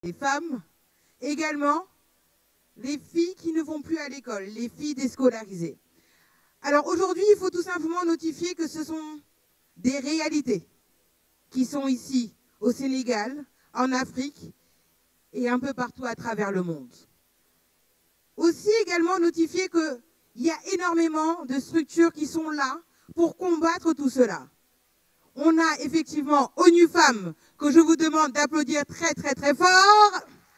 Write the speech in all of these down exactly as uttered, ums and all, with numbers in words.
les femmes, également les filles qui ne vont plus à l'école, les filles déscolarisées. Alors aujourd'hui, il faut tout simplement notifier que ce sont des réalités qui sont ici au Sénégal, en Afrique et un peu partout à travers le monde. Aussi également notifier qu'il y a énormément de structures qui sont là pour combattre tout cela. On a effectivement ONU Femmes, que je vous demande d'applaudir très très très fort.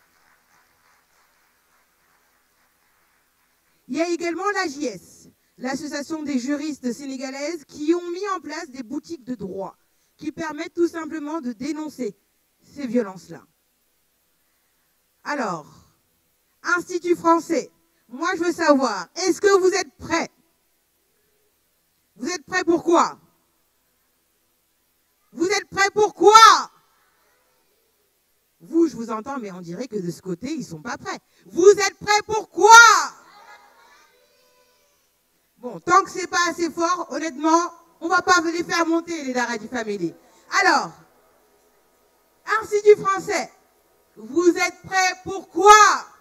Il y a également l'A J S, l'association des juristes sénégalaises, qui ont mis en place des boutiques de droit, qui permettent tout simplement de dénoncer ces violences-là. Alors, Institut français, moi je veux savoir, est-ce que vous êtes prêts? Vous êtes prêts pour quoi? Vous êtes prêts pour quoi? Vous, je vous entends, mais on dirait que de ce côté, ils ne sont pas prêts. Vous êtes prêts pour quoi? Bon, tant que ce n'est pas assez fort, honnêtement, on ne va pas les faire monter, les Daradi Family. Alors, Institut français, vous êtes prêts pour quoi?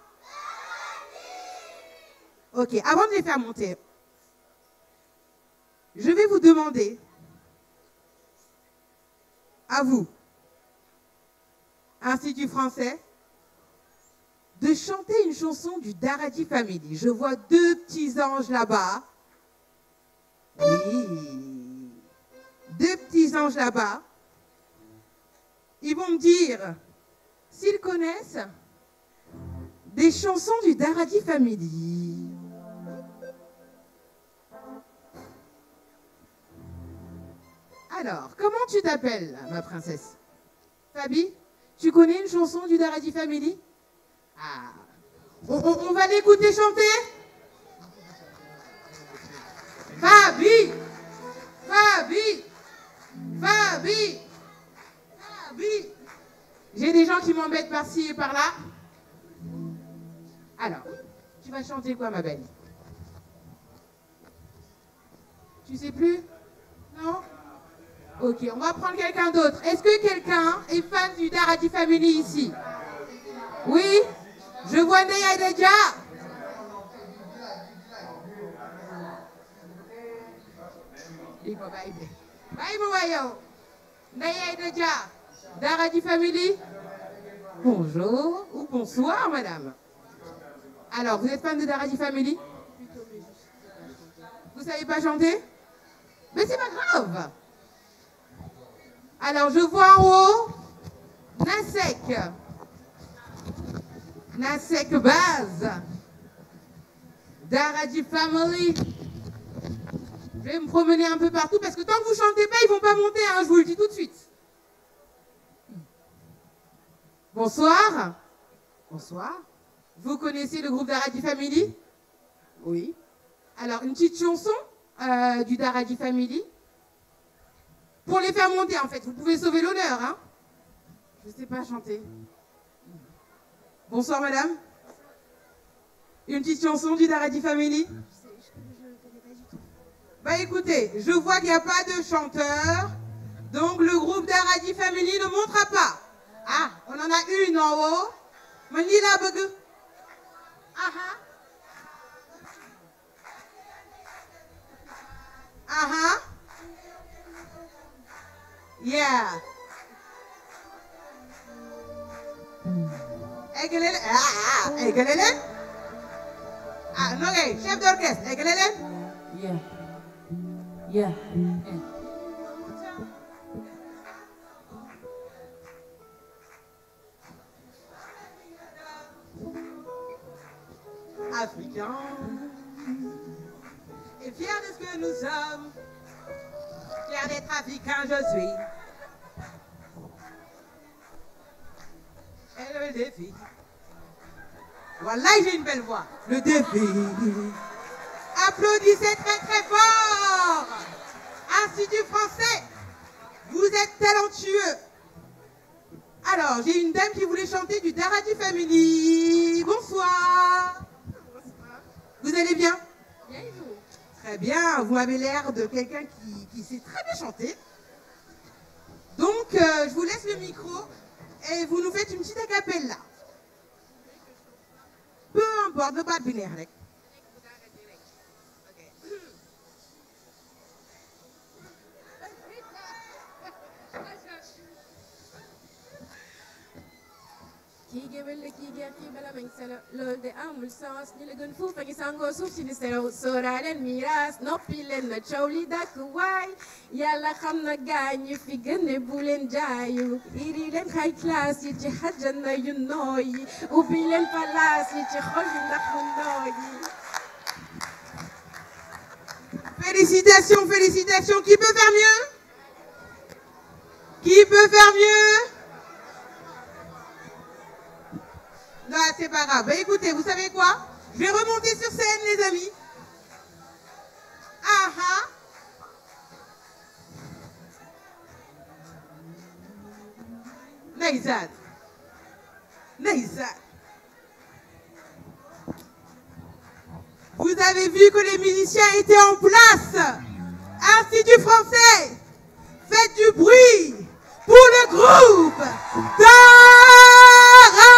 Ok, avant de les faire monter, je vais vous demander, à vous, Institut français, de chanter une chanson du Daradi Family. Je vois deux petits anges là-bas. Oui. Deux petits anges là-bas. Ils vont me dire s'ils connaissent des chansons du Daradi Family. Alors, comment tu t'appelles, ma princesse? Fabi, tu connais une chanson du Daradi Family? Ah, on, on, on va l'écouter chanter? Fabi, Fabi, Fabi, Fabi. J'ai des gens qui m'embêtent par-ci et par-là. Alors, tu vas chanter quoi, ma belle? Tu sais plus? Non? Ok, on va prendre quelqu'un d'autre. Est-ce que quelqu'un est fan du Daradi Family ici? Oui? Je vois Ndeya Deja. Ndeya Deja, Daradi Family. Bonjour ou bonsoir, madame. Alors, vous êtes fan de Daradi Family? Vous savez pas chanter? Mais c'est pas grave. Alors, je vois en haut Nasek. Nasek Baz. Daradi Family. Je vais me promener un peu partout parce que tant que vous ne chantez pas, ils ne vont pas monter, hein, je vous le dis tout de suite. Bonsoir. Bonsoir. Vous connaissez le groupe Daradi Family? Oui. Alors, une petite chanson euh, du Daradi Family. Pour les faire monter, en fait. Vous pouvez sauver l'honneur, hein. Je ne sais pas chanter. Bonsoir, madame. Une petite chanson du Daradi Family? Bah écoutez, je vois qu'il n'y a pas de chanteur. Donc le groupe Daradi Family ne montera pas. Ah, on en a une en haut. Manila Bug. Aha. Aha. Yeah. Egelele. Ah, ah. Egelele. Ah, non, chef d'orchestre. Egelele. Yeah. Yeah. Yeah. Africain et fier de ce que nous sommes, fier d'être africain je suis. Et le défi. Voilà, j'ai une belle voix. Le défi. Applaudissez très très fort. Institut français, vous êtes talentueux. Alors, j'ai une dame qui voulait chanter du Daradi Family. Bonsoir. Bonsoir. Vous allez bien? Bien et vous? Très bien, vous m'avez l'air de quelqu'un qui, qui sait très bien chanter. Donc, euh, je vous laisse le micro et vous nous faites une petite acapella. porte le baat bi neex rek. kii géwél la kii ger kii bala mañ selo loolu de amul sens ñu la gën fuuf a ngi sangoo suuf si di selaw sóoraa leen miiras noppi leen na coow li dakk waay yàlla xam na gaañ ñu fi gëne bu leen jaayu iri leen high class yi ci xajana yu nooy yi ubbi leen palaas yi ci xol yu ndax mu nooy yi. Félicitations, félicitations. Qui peut faire mieux? Qui peut faire mieux? Non, c'est pas grave. Bah, écoutez, vous savez quoi? Je vais remonter sur scène, les amis. Ah ah. Naïzad. Naïzad. Vous avez vu que les musiciens étaient en place. Institut français, faites du bruit pour le groupe Darati.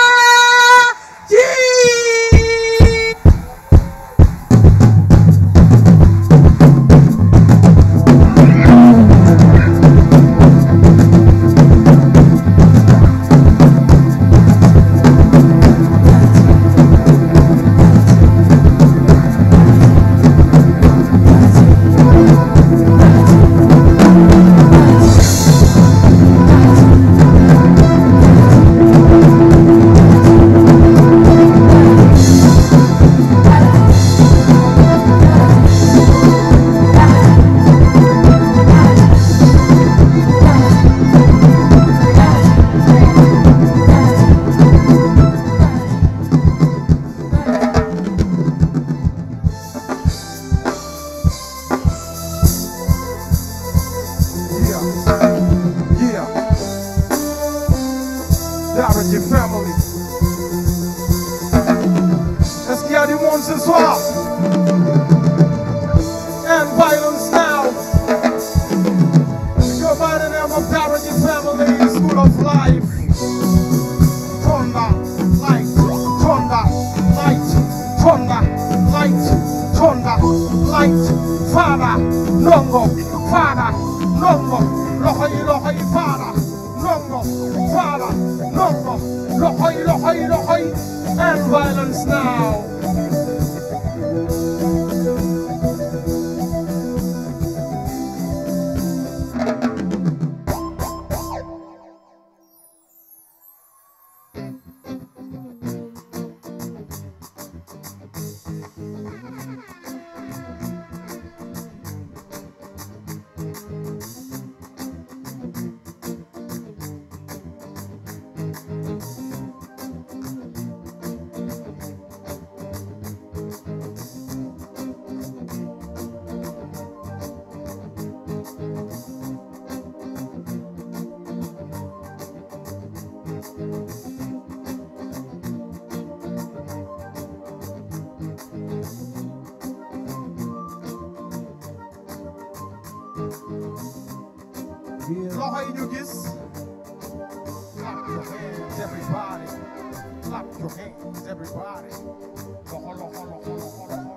loxo yi ñu gis clap your hands everybody clap your hands everybody loxo loxo loxo loxo loxo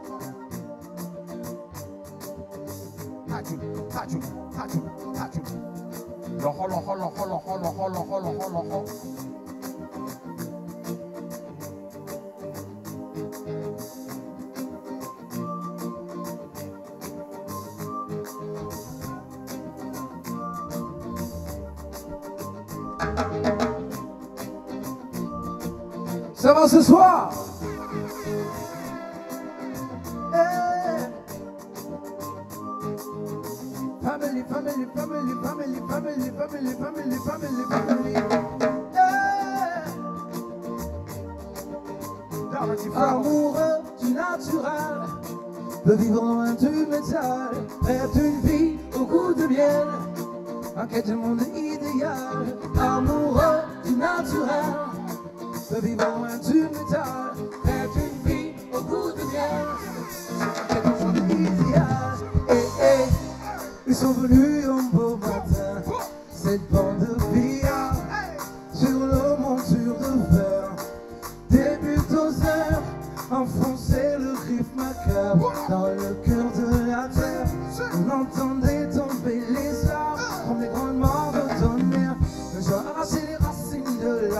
tàccul tàccul tàccul tàccul loxo loxo loxo loxo loxo loxo loxo loxo Ça va ce soir? Hey. Family, family, family, family, family, family, family, family, family. Hey. Amoureux du naturel, peut vivre loin du métal, rêve d'une vie au goût de miel, en quête du monde idéal. Amoureux du naturel, peut vivre loin du métal, rêve d'une vie au goût de miel, en quête du monde idéal. Eh, eh, ils sont venus un beau matin, cette bande de pillards, sur leur monture de fer, des bulldozers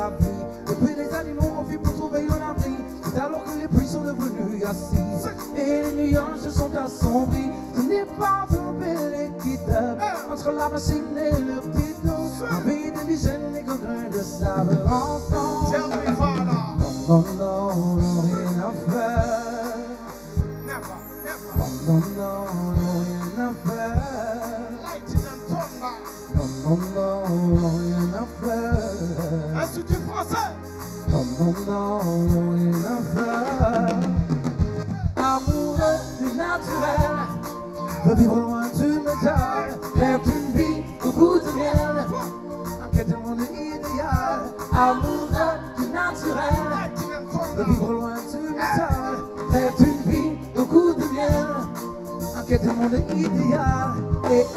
la vie. Depuis les animaux ont fait pour trouver un abri. C'est alors que les pluies sont devenues assises et les nuages se sont assombris. Ce n'est pas un bel équitable entre la machine et le petit dos. Envie de dizaines et grains de sable ensemble. Tell me, Father. Non, non, non, rien à faire. Never, never. Non, non, non, rien à faire. Lightning and thunder. Non, non, non, rien à faire. Institut français. Non, non, non, rien à faire. Amoureux du naturel, veut vivre loin du métal, faire une vie au goût de miel, en quête du monde idéal. Amoureux du naturel, Lightning and veut thunder. vivre loin du métal, faire une vie au goût de miel, en quête du monde idéal. Et, et,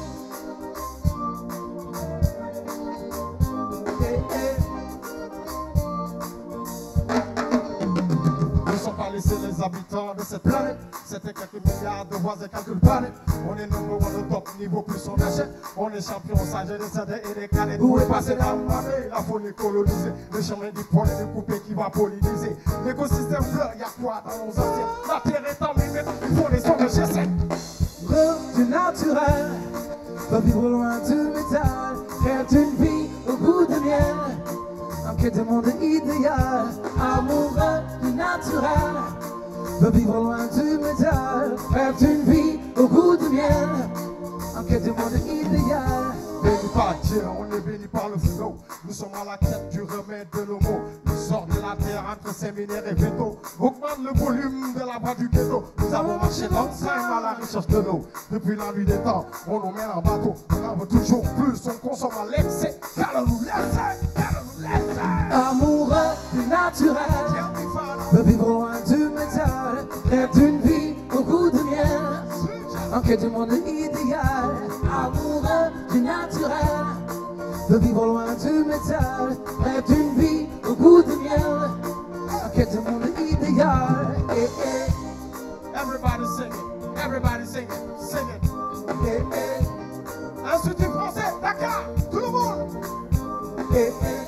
Ne sont pas laissés les habitants de cette planète. C'était quelques milliards de voix et quelques planètes. On est number one au top niveau, plus on achète. On est champion, sage des cerdes et des canettes. Où est passé la marée? La faune est colonisée. Le chemin du pollen est coupé qui va polliniser. L'écosystème fleur, y'a quoi dans nos assiettes? La terre est en limite, il faut les sons de G sept. Amoureux du naturel, veut vivre loin du métal, faire une vie au goût de miel, en quête du monde idéal. Amoureux du naturel, veut vivre loin du métal, faire une vie au goût de miel, en quête du monde idéal. Béni par Dieu, on est béni par le flow. Nous sommes à la quête du remède de l'homo. Nous sort de la terre entre séminaire et veto. Augmente le volume de la voix du ghetto. Nous avons marché longtemps à la recherche de l'eau. Depuis la nuit des temps, on nous met en bateau. On en veut toujours plus, on consomme à l'excès. Car on nous laisse, car on nous laisse. Amoureux du naturel, Tell me, Father. veut vivre loin du métal, faire une vie au goût de miel, en quête du monde idéal. Amoureux du naturel, veut vivre loin du métal, faire une vie au goût de miel, en quête du monde idéal. Eh, eh, Everybody sing it, everybody sing it, sing it. eh, eh, Institut français, Dakar, tout le monde. eh, eh,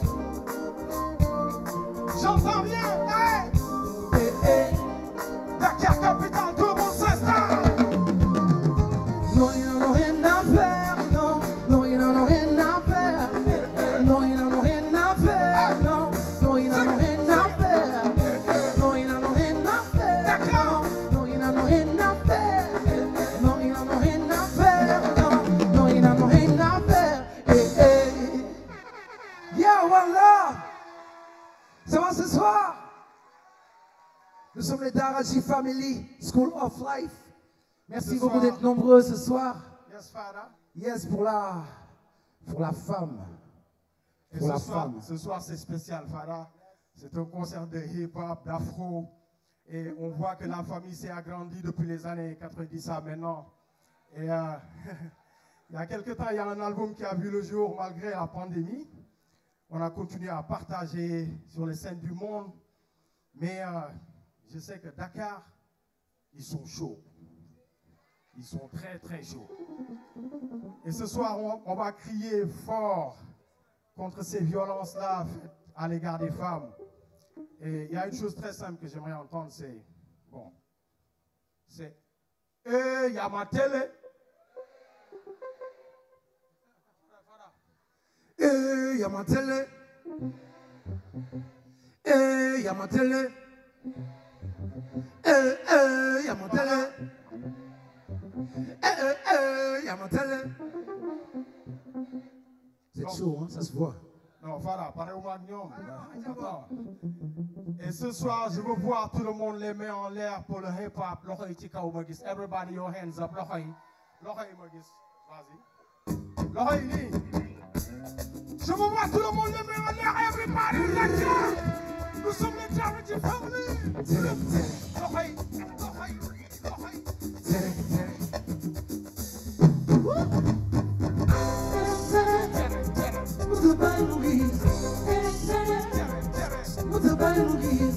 J'entends bien, hey. eh, eh. Dakar, capitale, tout le monde s'installe. Non, ils n'en ont rien à faire, non, non, ils n'en ont rien à faire, non, ils n'en ont rien à faire, non, non, ils n'en ont rien à faire, non, ils n'en ont rien à faire, non, non, ils n'en ont rien à faire, non, ils n'en ont rien à faire, non, non, ils n'en ont rien à faire, eh, eh. Yeah, one love, ça va ce soir? Nous sommes les Daraji Family, School of Life. Merci Ce beaucoup soir. d'être nombreux ce soir. Yes, Father. Yes, pour la, pour la femme. Et Pour ce la soir, femme. ce soir, c'est spécial, Fada. C'est un concert de hip-hop, d'afro. Et on voit que la famille s'est agrandie depuis les années quatre-vingt-dix à maintenant. Et euh, il y a quelques temps, il y a un album qui a vu le jour malgré la pandémie. On a continué à partager sur les scènes du monde. Mais euh, je sais que Dakar, ils sont chauds. Ils sont très, très chauds. Et ce soir, on, on va crier fort contre ces violences-là faites à l'égard des femmes. Et il y a une chose très simple que j'aimerais entendre, c'est, bon, c'est, eh, il y a ma télé. Eh, y'a ma télé. Eh, y'a ma télé. Eh, eh, y'a ma télé. Eh, eh, eh, y'a ma télé. C'est chaud, hein, ça se voit. Non, voilà, pareil au magnum. Attends. Et ce soir, je veux voir tout le monde les mains en l'air pour le hip-hop. Loxo yi ci kaw ma gis. Everybody your hands up. Loxo yi. Loxo yi ma gis. Vas-y. Loxo yi nii. Je veux voir tout le monde les mains en l'air. Everybody, let's go. Nous sommes les Daraji Family. Loxo yi. Loxo yi. Loxo yi. Muito bem, Luiz. Muito bem, Luiz.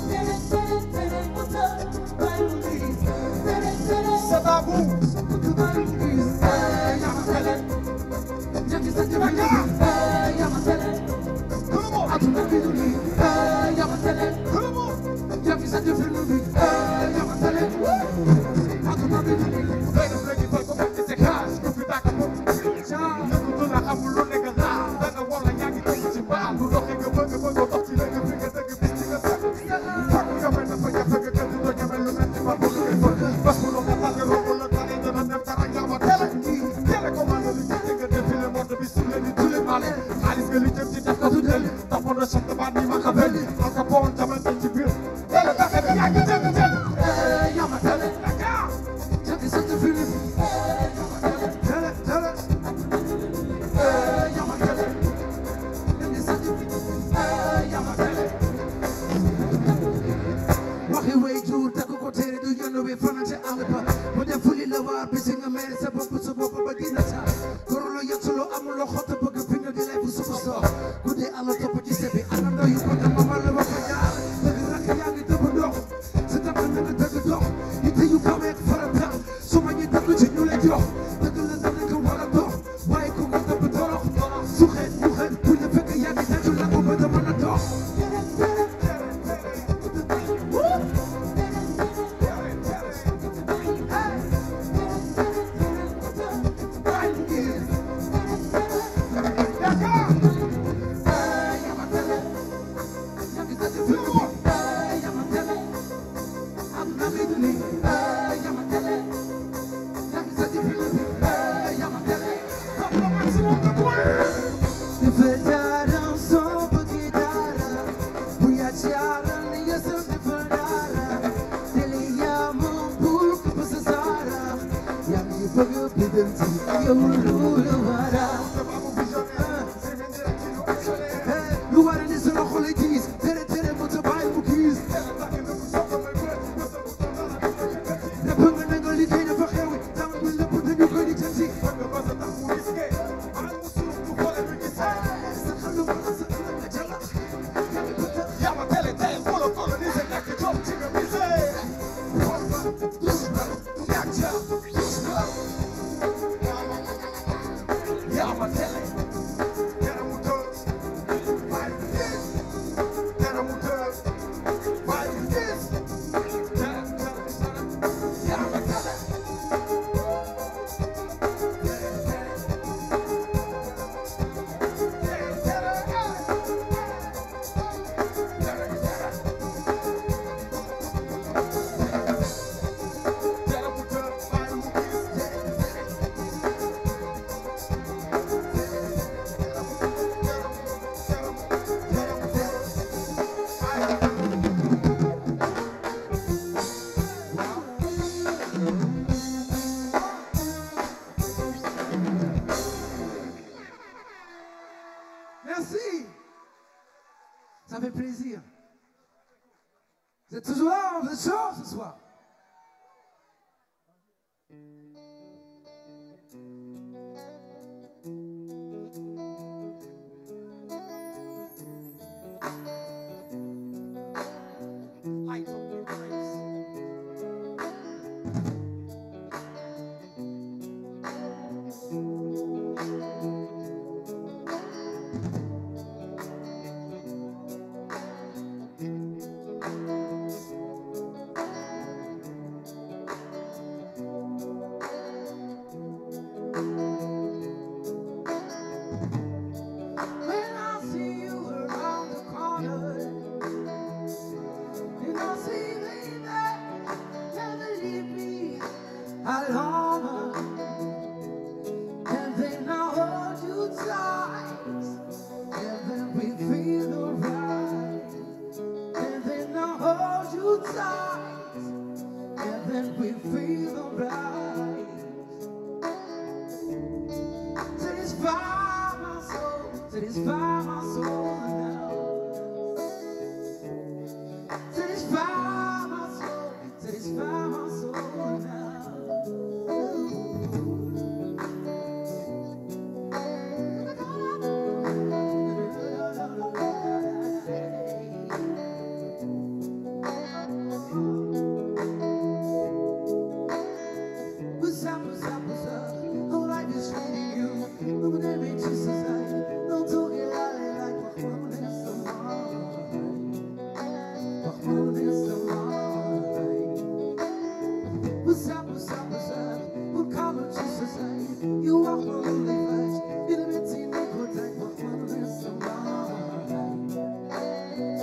Muito bem, Luiz. C'est à vous. Muito bem, Luiz. Y'a ma télé. Já disse que vai cá. Y'a ma télé. Tout le monde. àdduna bi du nii eh yaa ma tele yaa fi sa jëfinu bi eh yaa ma tele àdduna bi du nii doy na léegi fal ko fekk ci xaas ku fi tàkk moom nëkku du la xamul lu nekk laa da nga war la yaa ngi tëgg ci baal lu doxee nga bëgg bëgg dox ci la nga fi nga dëgg bis ci nga sax fàkk nga mel dafa jafe nga kër di doo ñemel lu mel ni ma bëgg ngay bëgg bas bu doon nga tànn romb la tànn dana dem dara yaa ma tele tele commande li ci nga défilé mode bi sur le ni tous les malais xaalis nga li jëm ci def ko du del taxoon na sant baat ni ma ka belli al ka bon jamante ci biir tele taxe bi yaa ngi jënd tele eh yaa ma tele yaa fi sa jëfinu bi tele tele eh yaa ma tele yaa fi sa jëfinu bi eh yaa ma tele waxi way jur takk ko tere du yónn wi fanante àll ba bu def fuli la waar bisi nga mere sa bopp sa bopp ba dina taa korolo yatuloo amuloo xott bëgg fi nga di lay bu suba soo ku dee àll topp ci sebi anam yu bëgg mama la wax ko jaar dëgg rakk yaa ngi dëgg dox sa takk na nga dëgg dox yitte yu kaweek farata su ma ñi dëgg ci ñu lay jox dëgg la da nga war a dox waaye ku ko dëpp torox su xeet mu xeet buñ la fekk yaa ngi tàccu la ko ba da mën a dox Merci. Ça fait plaisir. Vous êtes toujours là, vous êtes chaud ce soir.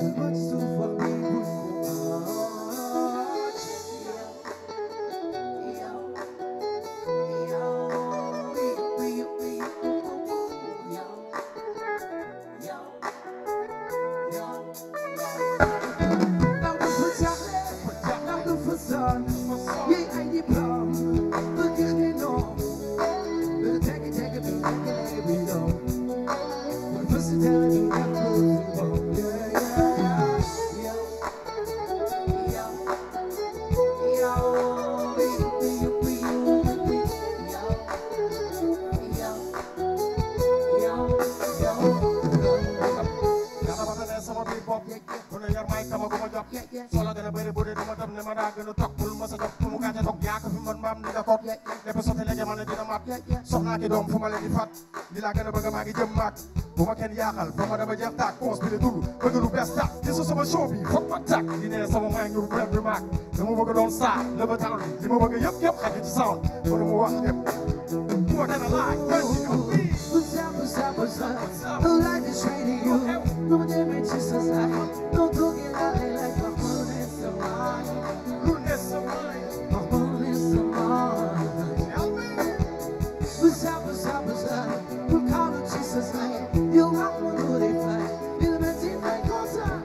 soxnaa ki doom fu ma leen di fat li laa gën a bëgg maa ngi jëm maag bu ma kenn yaaxal fa ma dama jeex taag poos bi la dugg bëgg lu bees taag gisu sama show bi foog ma tàkk di ne sama maa ngi rek bi maag dama bëgg doon saa la ba taal li ma bëgg yëpp yëpp xaj ci sound mënu mu wax yëpp bu ma gën a laaj life is treating you no damage to society no talking like like my phone is so mine lu ne sa maay my phone is so mine What's up, what's up, what's up? We call it Jesus name. You want one who they fight. You let me take contact.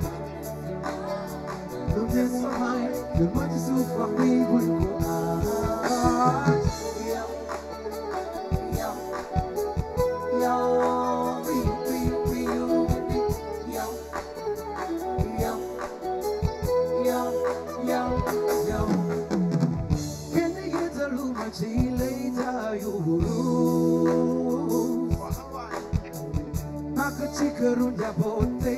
Look at so high. You want to see for me when you go out. Yo, yo, yo, we, we, we, we, yo, yo, yo, yo, yo. Can they get a little much later? You Chikarun jabote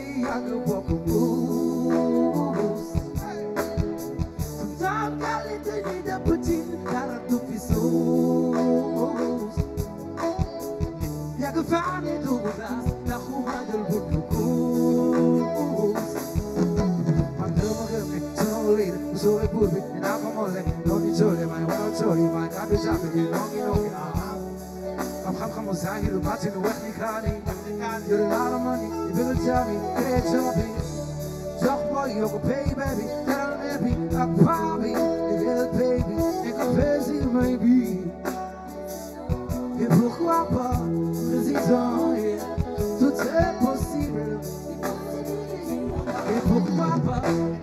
agabokubus Tam kalite ni dapatin karatu fisus Yagafani dubas nahumadal bukukus Mandamagame solid so e purbi nakamole non di chole mai wano chori mai kabe jabe longi longi I'm I'm zahir batin wahni kani You're a lot of money, you better tell me, hey, tell me Talk boy, you go pay, baby, tell me, I'm probably the little baby, et que plaisir, maybe Et pourquoi pas, président, yeah, tout est possible Et pourquoi pas,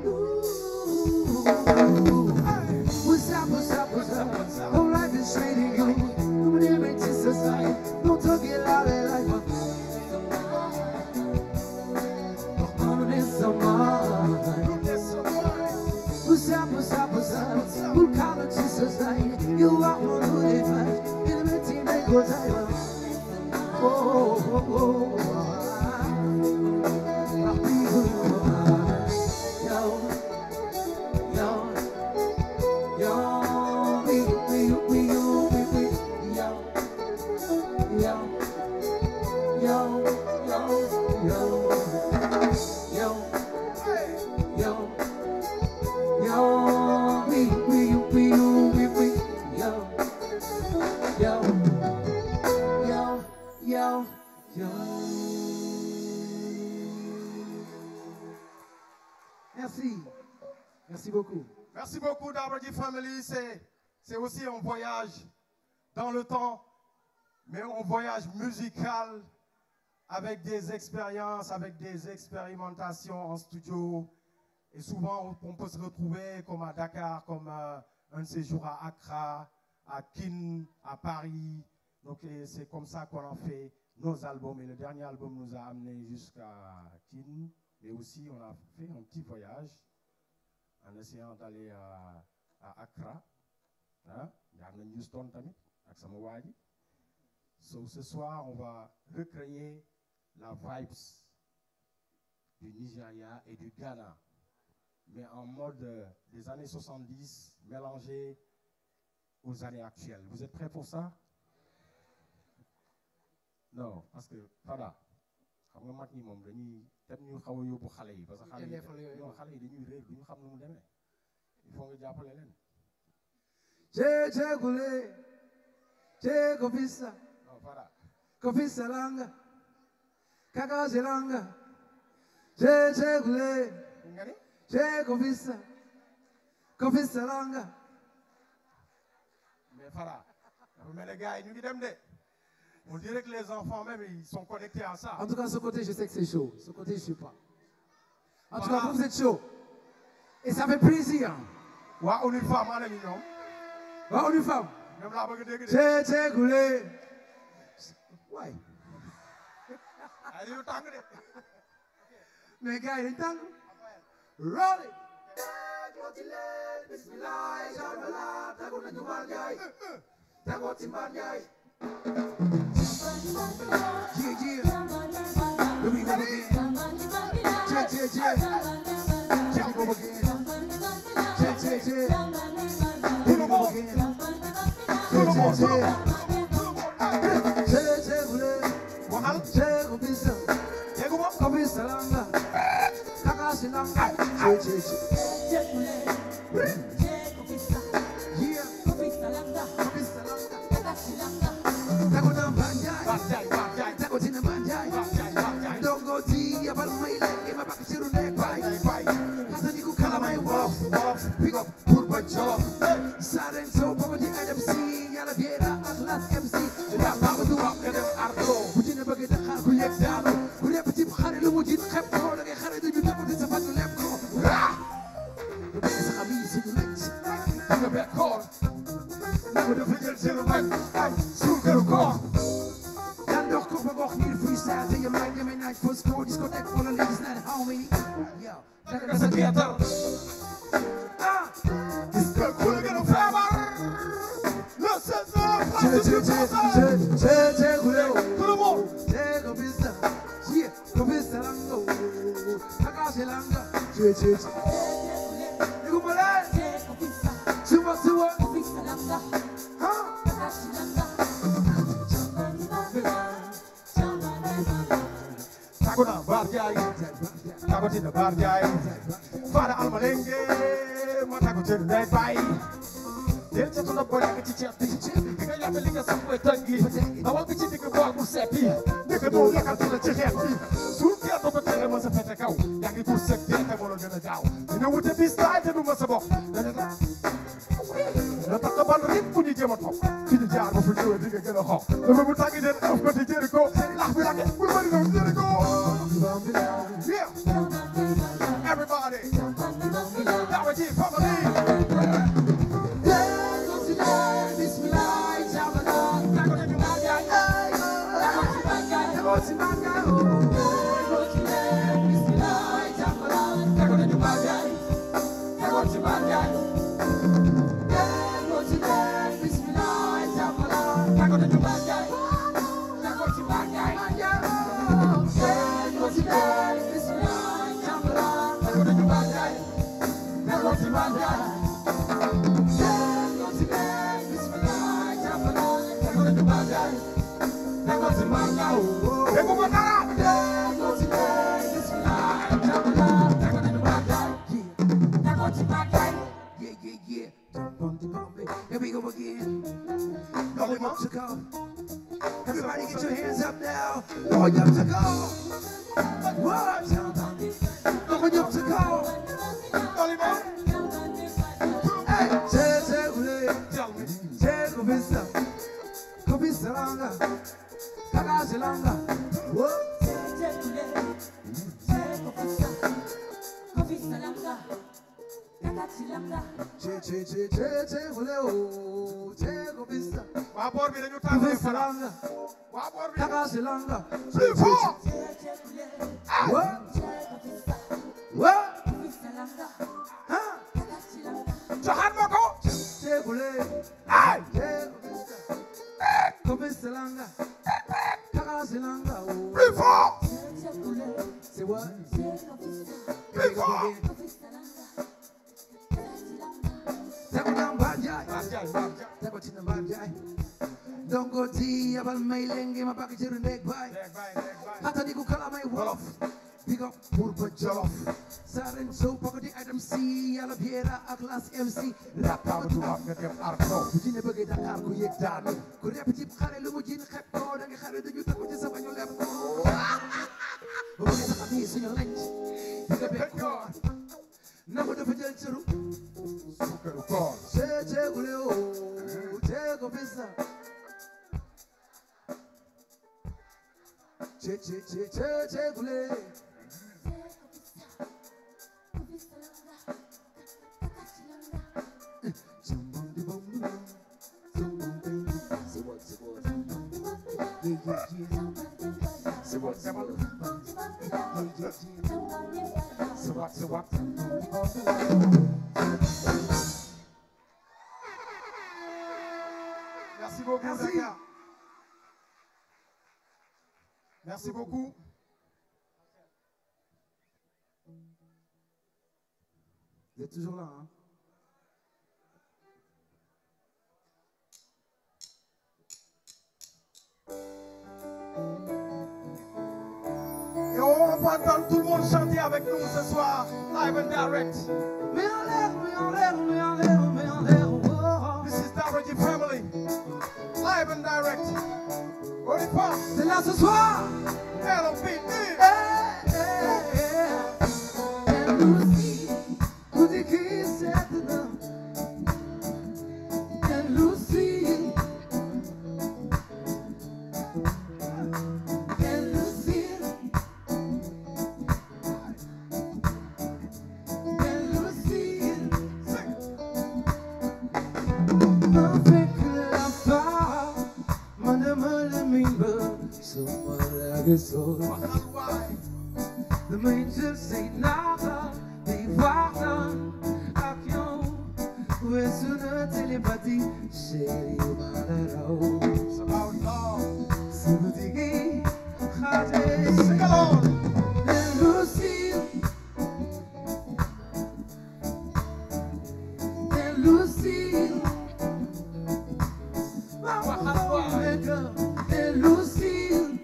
what's up, what's up, what's up, whole life is treating you, don't let me to society, don't talk it out of life What's up, what's up, what's up? We'll call it Jesus night. You are one who they fight. In the team they go down. Oh, oh, oh, oh. Yo, yo, yo, we, we, we, we, we, yo, yo, yo, yo, yo, yo, yo. Yo, we, we, we, we, we, yo, yo, yo, yo, yo. Merci, merci beaucoup. Merci beaucoup, Dabradi Family. C'est, c'est aussi un voyage dans le temps, mais un voyage musical avec des expériences, avec des expérimentations en studio. Et souvent, on peut se retrouver comme à Dakar, comme euh, un séjour à Accra, à Kin, à Paris. Donc, c'est comme ça qu'on a fait nos albums. Et le dernier album nous a amenés jusqu'à Kin. Mais aussi, on a fait un petit voyage en essayant d'aller à, à Accra. Hein? Il y a un Houston tamit, avec Samawadi. So, ce soir, on va recréer la vibes du Nigeria et du Ghana, mais en mode euh, des années soixante-dix, mélangé aux années actuelles. Vous êtes prêts pour ça? Non, parce que, voilà, xam nga mag ñi moom dañuy dem ñu xaw a yóbbu xale yi parce que xale yi non xale yi dañuy réer duñu xam nu mu demee il faut nga jàppale leen. Che che gule, che kofisa, non voilà. kofisa langa, kaka zelanga, che che gule nga ni che confessa confessa langa. mais Fara dafa mel ne gars yi ñu ngi dem de on dirait que les enfants même ils sont connectés à ça. En tout cas, ce côté, je sais que c'est chaud. Ce côté, je ne sais pas. En tout Voilà. cas, vous êtes chaud. Et ça fait plaisir. waa ONU Femmes ana ñu ñoom Va, on lui femme. ñoom laa bëgg a dégg de. Che che gule. Ouais. ay yu tàng de. Mais gars, il est temps. Roll it. Bismillah, Shabala, Tago na Jumal Jai. Tago Timban Jai. Yeah, yeah. Let me go again. Che che che. Let me go again. Che che che. Let me go again. Che che che. Che che gule. waxal Che confessa. déggu ma. Confessa langa. Kakashi langa. Che che che. Yeah. Confessa langa. Tago na banjai. Banjai banjai Tago tina banjai. banjai banjai. Dongo ti abal mai le ma bak ciru nek bay. bay Hata ni ku kala mai wolof. wolof. Pick up purba jolof. Saren so papa di M C yalla viera atlas M C. Da ba du wax nga def ardo. Bu ci ne bëgg da xaar ku yek daanu. Ku rep ci xare lu mu jitt xep ko da ngay xare du ñu tapp di sa fatu lepp ko. Du bëgg sa xami ci du lecc. Nga be koor. Nagu dafa jël ci lu mag. Ay suukaru koor. Dan dox ko ba gox ni freestyle te yam lay demé naaj fo score discotheque wala ladies night how many? Yo. Daga sa theater. Ah. Gis nga ku la gën a feebar. le seize Che che che che che che guleo. tout le monde. Che confessa. Yeah, confessa lango. Kakashi langa. Che che che. Digo male. Suwa suwa. Ha? Tago na Barjaay tago tina Barjaay Fara Almalenge ma tago ci day bay del ci tuna boy nga ci ceeb bi bi nga yàgg li nga sax mooy tangi awal bi ci digg bool bu seppi nekk doo yakkal ci la ci xeex bi suul kee do ko tere ma sa fete kaw yaa ngi pour sëg dee te moo la gën a gaaw dina wute bis taay te du ma sa bokk dana la dina tax ban rit bu ñu jéem a topp fi ñu jaar ba fu ñëwee di nga gën a xoox dafa bu tàngi den af ko di jëri ko lax bi lake bu bëri doon jëri ko yeah everybody dawa ji family Yeah, yeah, yeah. Jump on the bump. Here we go again. No one up to go. Everybody get your hands up now. No one up to go. What? No one up to go. Hey, che che ule. Che confessa. Confessa langa. Kakashi langa. What? Che che che che che ule o. Che confessa. waa boor bi dañu tàmbali Confessa Fara langa. waa boor bi Kakashi langa. plus fort What? What? Huh? joxaat ma ko Che ule. ay Che confessa. Confessa langa. Kakashi langa. Oh. plus fort Say what? plus fort Tago down banjai. Barjaay Barjaay Tago tina banjai. Dongo ti abal mai lenge ma bak jiru nek bay. deg bay deg bay Hata di ku kala mai wolof. Big up purba jolof. Saren so pako di Adam C. Yalla Viera ak Las M C. Rap taw ba du tubaab. wax nga dem ardo Bu ci ne bëgg Dakar ku yëg daanu. Ku rep ci xare lu mu jin xep ko da nga xare dañu takku ci sa bañu lepp ko. ba bëgg sax amee suñu lenc di nga bekk koor nama dafa jël cëru sukkaru koor cee ceegule o ceego bisa cee cee cee cee ceegule c'est bon c'est bon c'est what c'est what merci beaucoup Merci. Zaka. Merci beaucoup. Vous êtes toujours là, hein? Et on va entendre tout le monde chanter avec nous ce soir, live and direct. Mais en l'air, mais en l'air, mais en l'air, mais en l'air, oh. This is Darity Family, live and direct. On y va. C'est là ce soir. L O P E. Eh, eh, eh. Elle aussi, vous dit qui c'est dedans. Elle aussi. Elle aussi. Elle aussi. En fait que la part, madame le mimbe, sur moi la gueule. De mij te zijn nada, die wachten op jou. We zullen telepathie, chérie, maar erouw. It's about love. Zullen die gaat heen. Sing along. En Lucille. En Lucille. Waarom lekker. En Lucille.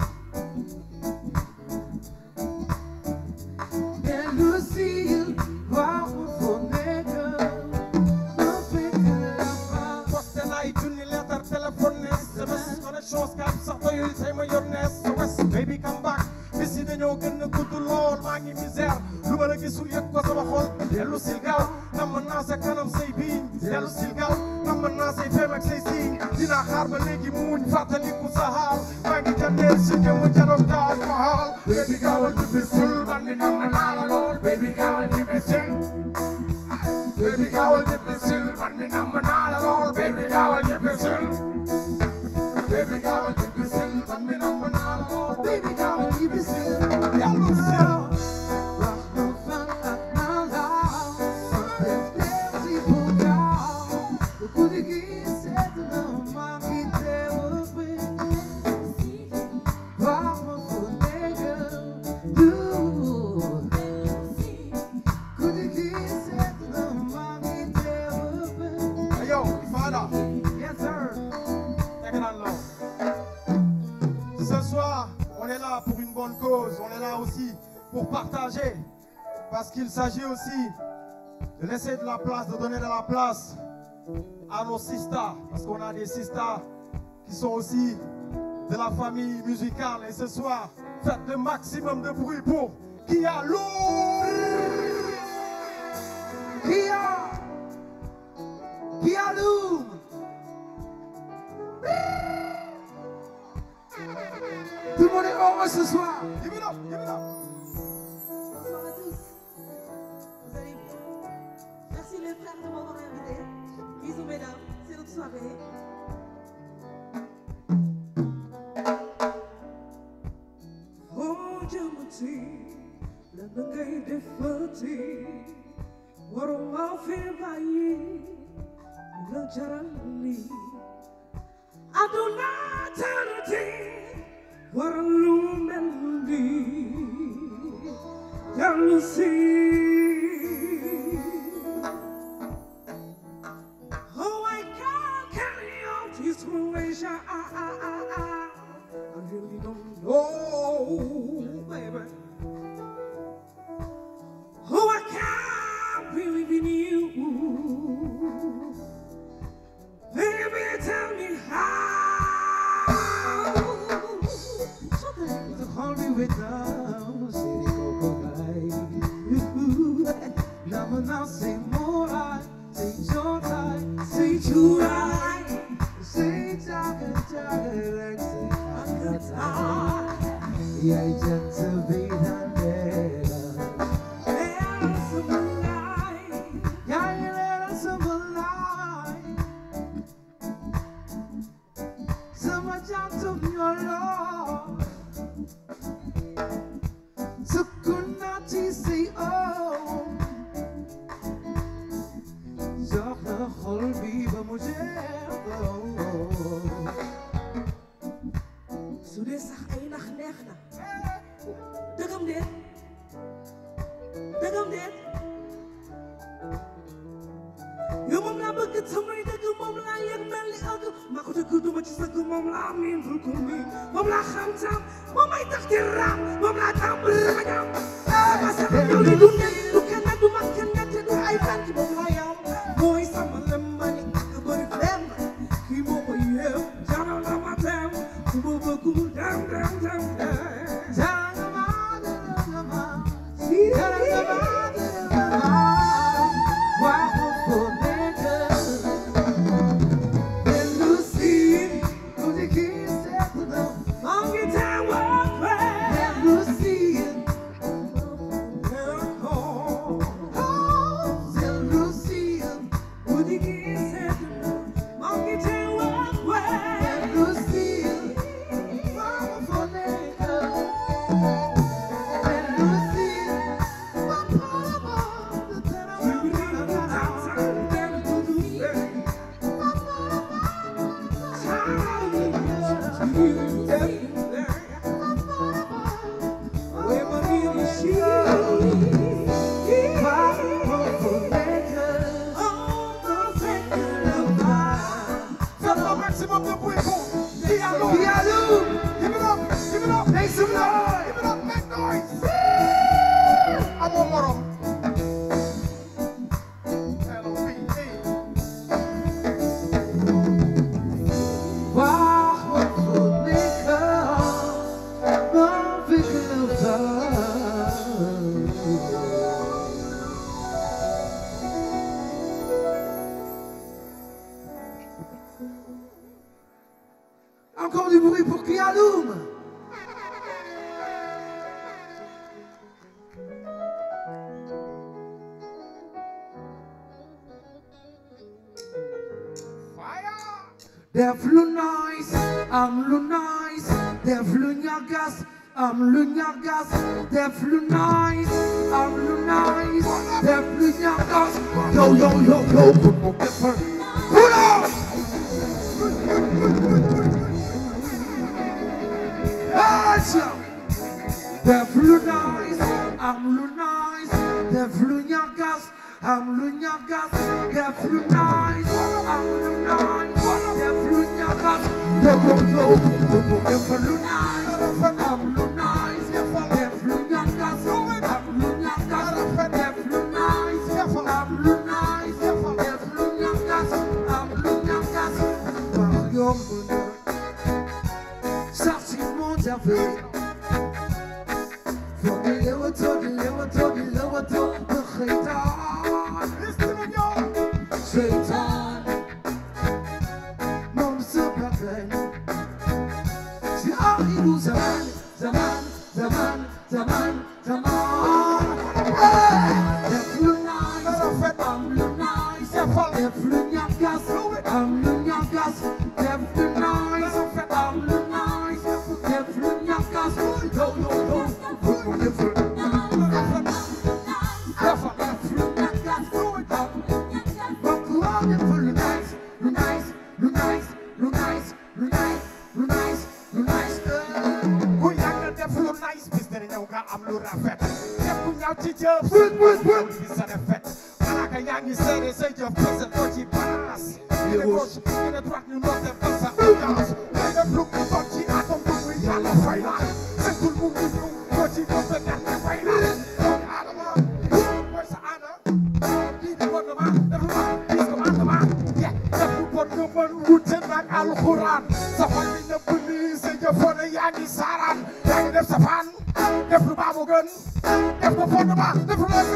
En Lucille, waarom voor nigger? Dan vind ik het Poste na junni letter telephone S M S connection Skype sax doyul tey ma yor ne S O S baby come back bis yi dañoo gën a gudd lool maa ngi misère lu ma la gisul yëg ko sama xol dellu sil gaaw nam naa sa kanam say biiñ dellu sil gaaw nam naa say fem ak say siiñ dinaa xaar ba léegi muuñ fàttaliku sa xaal maa ngi jandeel si jëmu jarom daal ma xaal baby gaawal di bisul man mi nam naa la lool baby gaawal di bisul baby gaawal di bisul man mi nam naa la lool baby gaawal di bisul baby gaawal di bisul man mi nam naa la lool baby gaawal di bisul yàlla sil Wacht nog van het naam, het blijft die bokaal. De goede kies zetten dan maak ik het op. Wacht me voor negen, doe. Goede kies zetten dan maak ik het op. Hey yo, Fada, Yes sir. take it on low. Ce soir, on est là pour une bonne cause, on est là aussi pour partager, parce qu'il s'agit aussi de laisser de la place, de donner de la place à nos sisters, parce qu'on a des sisters qui sont aussi de la famille musicale. Et ce soir, faites le maximum de bruit pour Kia Lou. Kia, Kia Loom. Tout le monde est heureux ce soir. Give it up, give it up. Bonsoir à tous. Vous allez bien? Merci les frères de m'avoir invité. Bisous mesdames, c'est notre soirée. Oh jamati, la nangay defati, waro ma fi bayi, la jarani. Aduna tarati, waro mendi. Jealousy. Oh, I can't carry out this relation. I, I, I, I, I really don't know, baby. Oh, I can't believe in you. Baby, tell me how. To hold me without Now say more right, say your right, say two right, say jagger, jagger, say I'm tired. Yeah, just to be done better. Let us alive, yeah, let us alive. So much out of your love, so good not to say oh. Jox na xol bi ba mu jeex su dee sax ay nax neex na dëggam déet dëggam déet yow moom laa bëgg samay dëgg moom laa yëg mel ni ëgg maa ko dëgg duma ci sëgg moom laa miin bul ko miin moom laa xam tam moom may tax di raam moom laa tàmb rañam sama sax yow li du ne du kenn du mag kenn te du ay fànn moom laa yow mooy sama lemmani ak bëri flem kii moo ko yeew jaral la ma dem su ma bëggul dem dem dem dem jaral nga ma jaral nga ma jaral nga ma jaral nga ma waa ko ko nekk dellu si ku di kii seet na maa ngi dem waa dellu si dellu si Encore du bruit pour Kialoum. Def lu nice, am lu nice, def lu ñagas, am lu ñagas, def lu nice, am lu nice, def lu ñagas. Yo yo yo yo, put mo pepper. Pull up. Def lu nice, am lu nice, def lu ñagas, am lu ñagas, def lu nice, am lu nice, def lu ñagas. Yo yo yo, def lu nice, am lu nice, def lu ñagas, am lu ñagas, def lu nice, am lu nice, def lu ñagas, am lu ñagas. Par yomb na, sorti mon café. Satan, mon super c'est Harry Zaman, Zaman, Zaman, Zaman, Zaman. Def lu nice, am lu nice, def lu ñagas, am lu ñagas, def lu nice, am lu nice, def lu ñagas. Yo yo yo, def lu Al-Quran sa xol bi nëbb nii sa jëfoon yaa ngi saaraan yaa ngi def sa fan def lu baax moo gën def ko fondement def lu la koy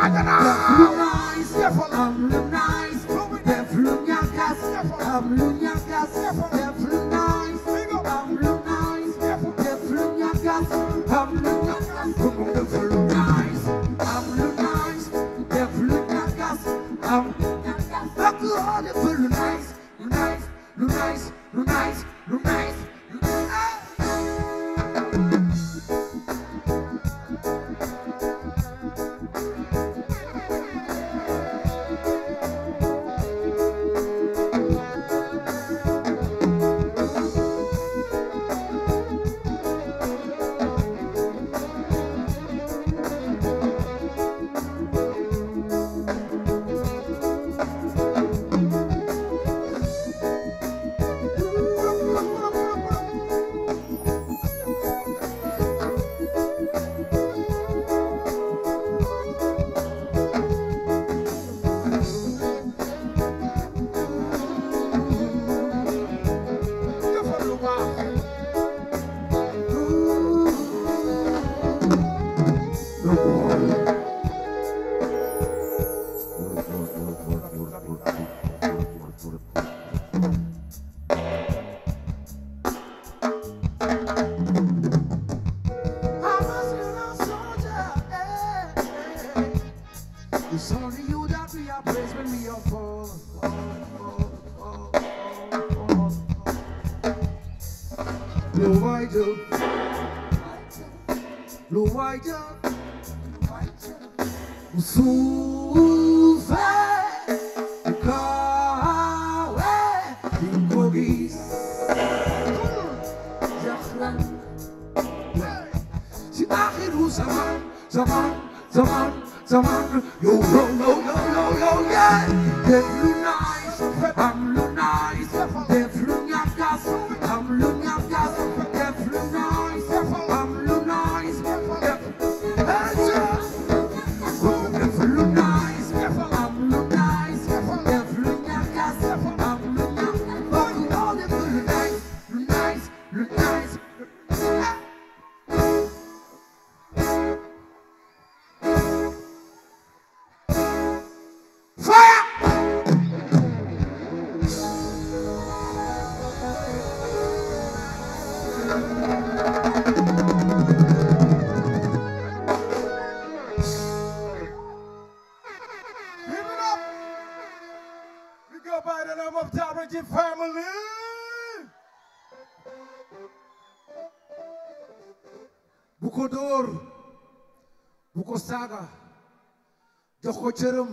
jox ko cërëm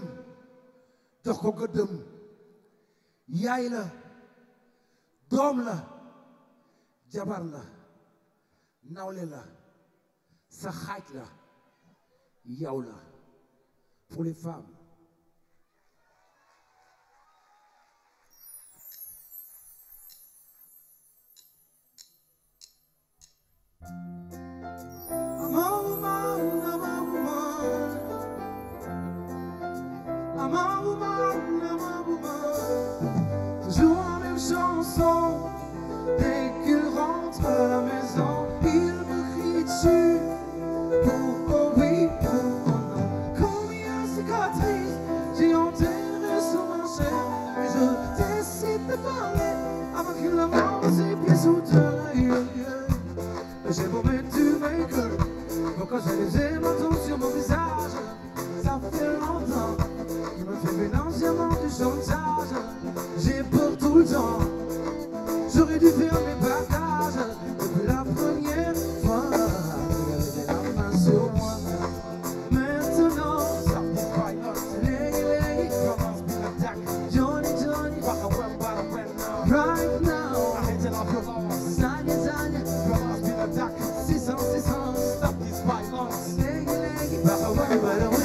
jox ko gëddëm yaay la doom la jabar la nawle la sa xaaj la yow la pour les femmes. Toujours la même chanson. Dès qu'il rentre à la maison, il me crie dessus. Pourquoi oui, pourquoi non? Combien de cicatrices j'ai enterrées sur ma chair. Mais je décide de parler avec une main dans ses pieds sous terre. J'ai beau mettre du make-up, pourquoi j'ai les hématomes sur mon visage. Ça fait longtemps qu'il me fait financièrement du chantage. J'ai peur tout le temps, j'aurais dû faire mes bagages. Depuis la première fois, il avait la main sur moi. Maintenant, ça me dit pas, c'est les les commence bien l'attaque. Johnny, Johnny, right now, arrêtez la violence. Zanya, Zanya, commence bien l'attaque. six cents, six cents, stop this violence. Les les, bah ouais, bah ouais.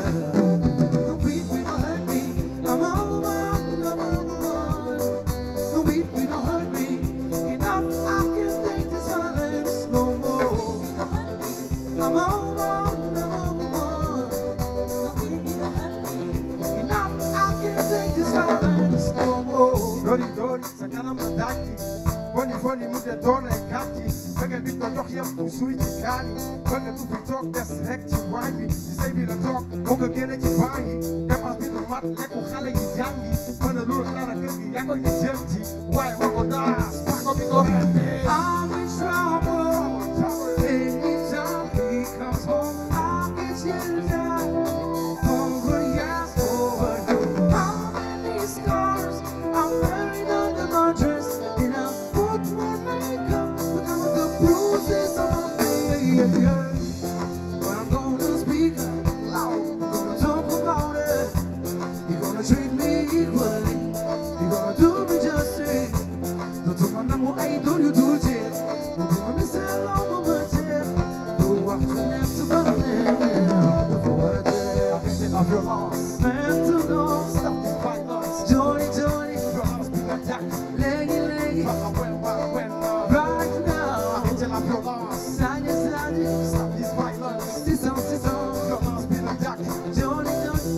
Funny mude dona e kaki Vega bit no toch yam tu sweet kani Vega tu pitok des hekti wani Di say bi la talk Oga génne ci baa yi dépense bi du mat lekku xale yi jàngi mën a loolu dara kër gi yaa koy di jëm ci waaye ma ko daas wax ko bi ko xeetee I'm in trouble anytime he comes home I get yelled at hungry as overdue how many scars I'm buried under my dress and I put my makeup because of the bruises on my face but I'm gonna speak loud I'm gonna talk about it you're gonna treat me equally you're gonna do me justice don't talk about no I don't you do it don't do me say long over there do what you have to burn before what I did of your loss mental loss stop this violence Johnny Johnny your house be attacked leggy leggy when when when right now until of your loss Sanya Sanya stop this violence this on this on your house be attacked Johnny Johnny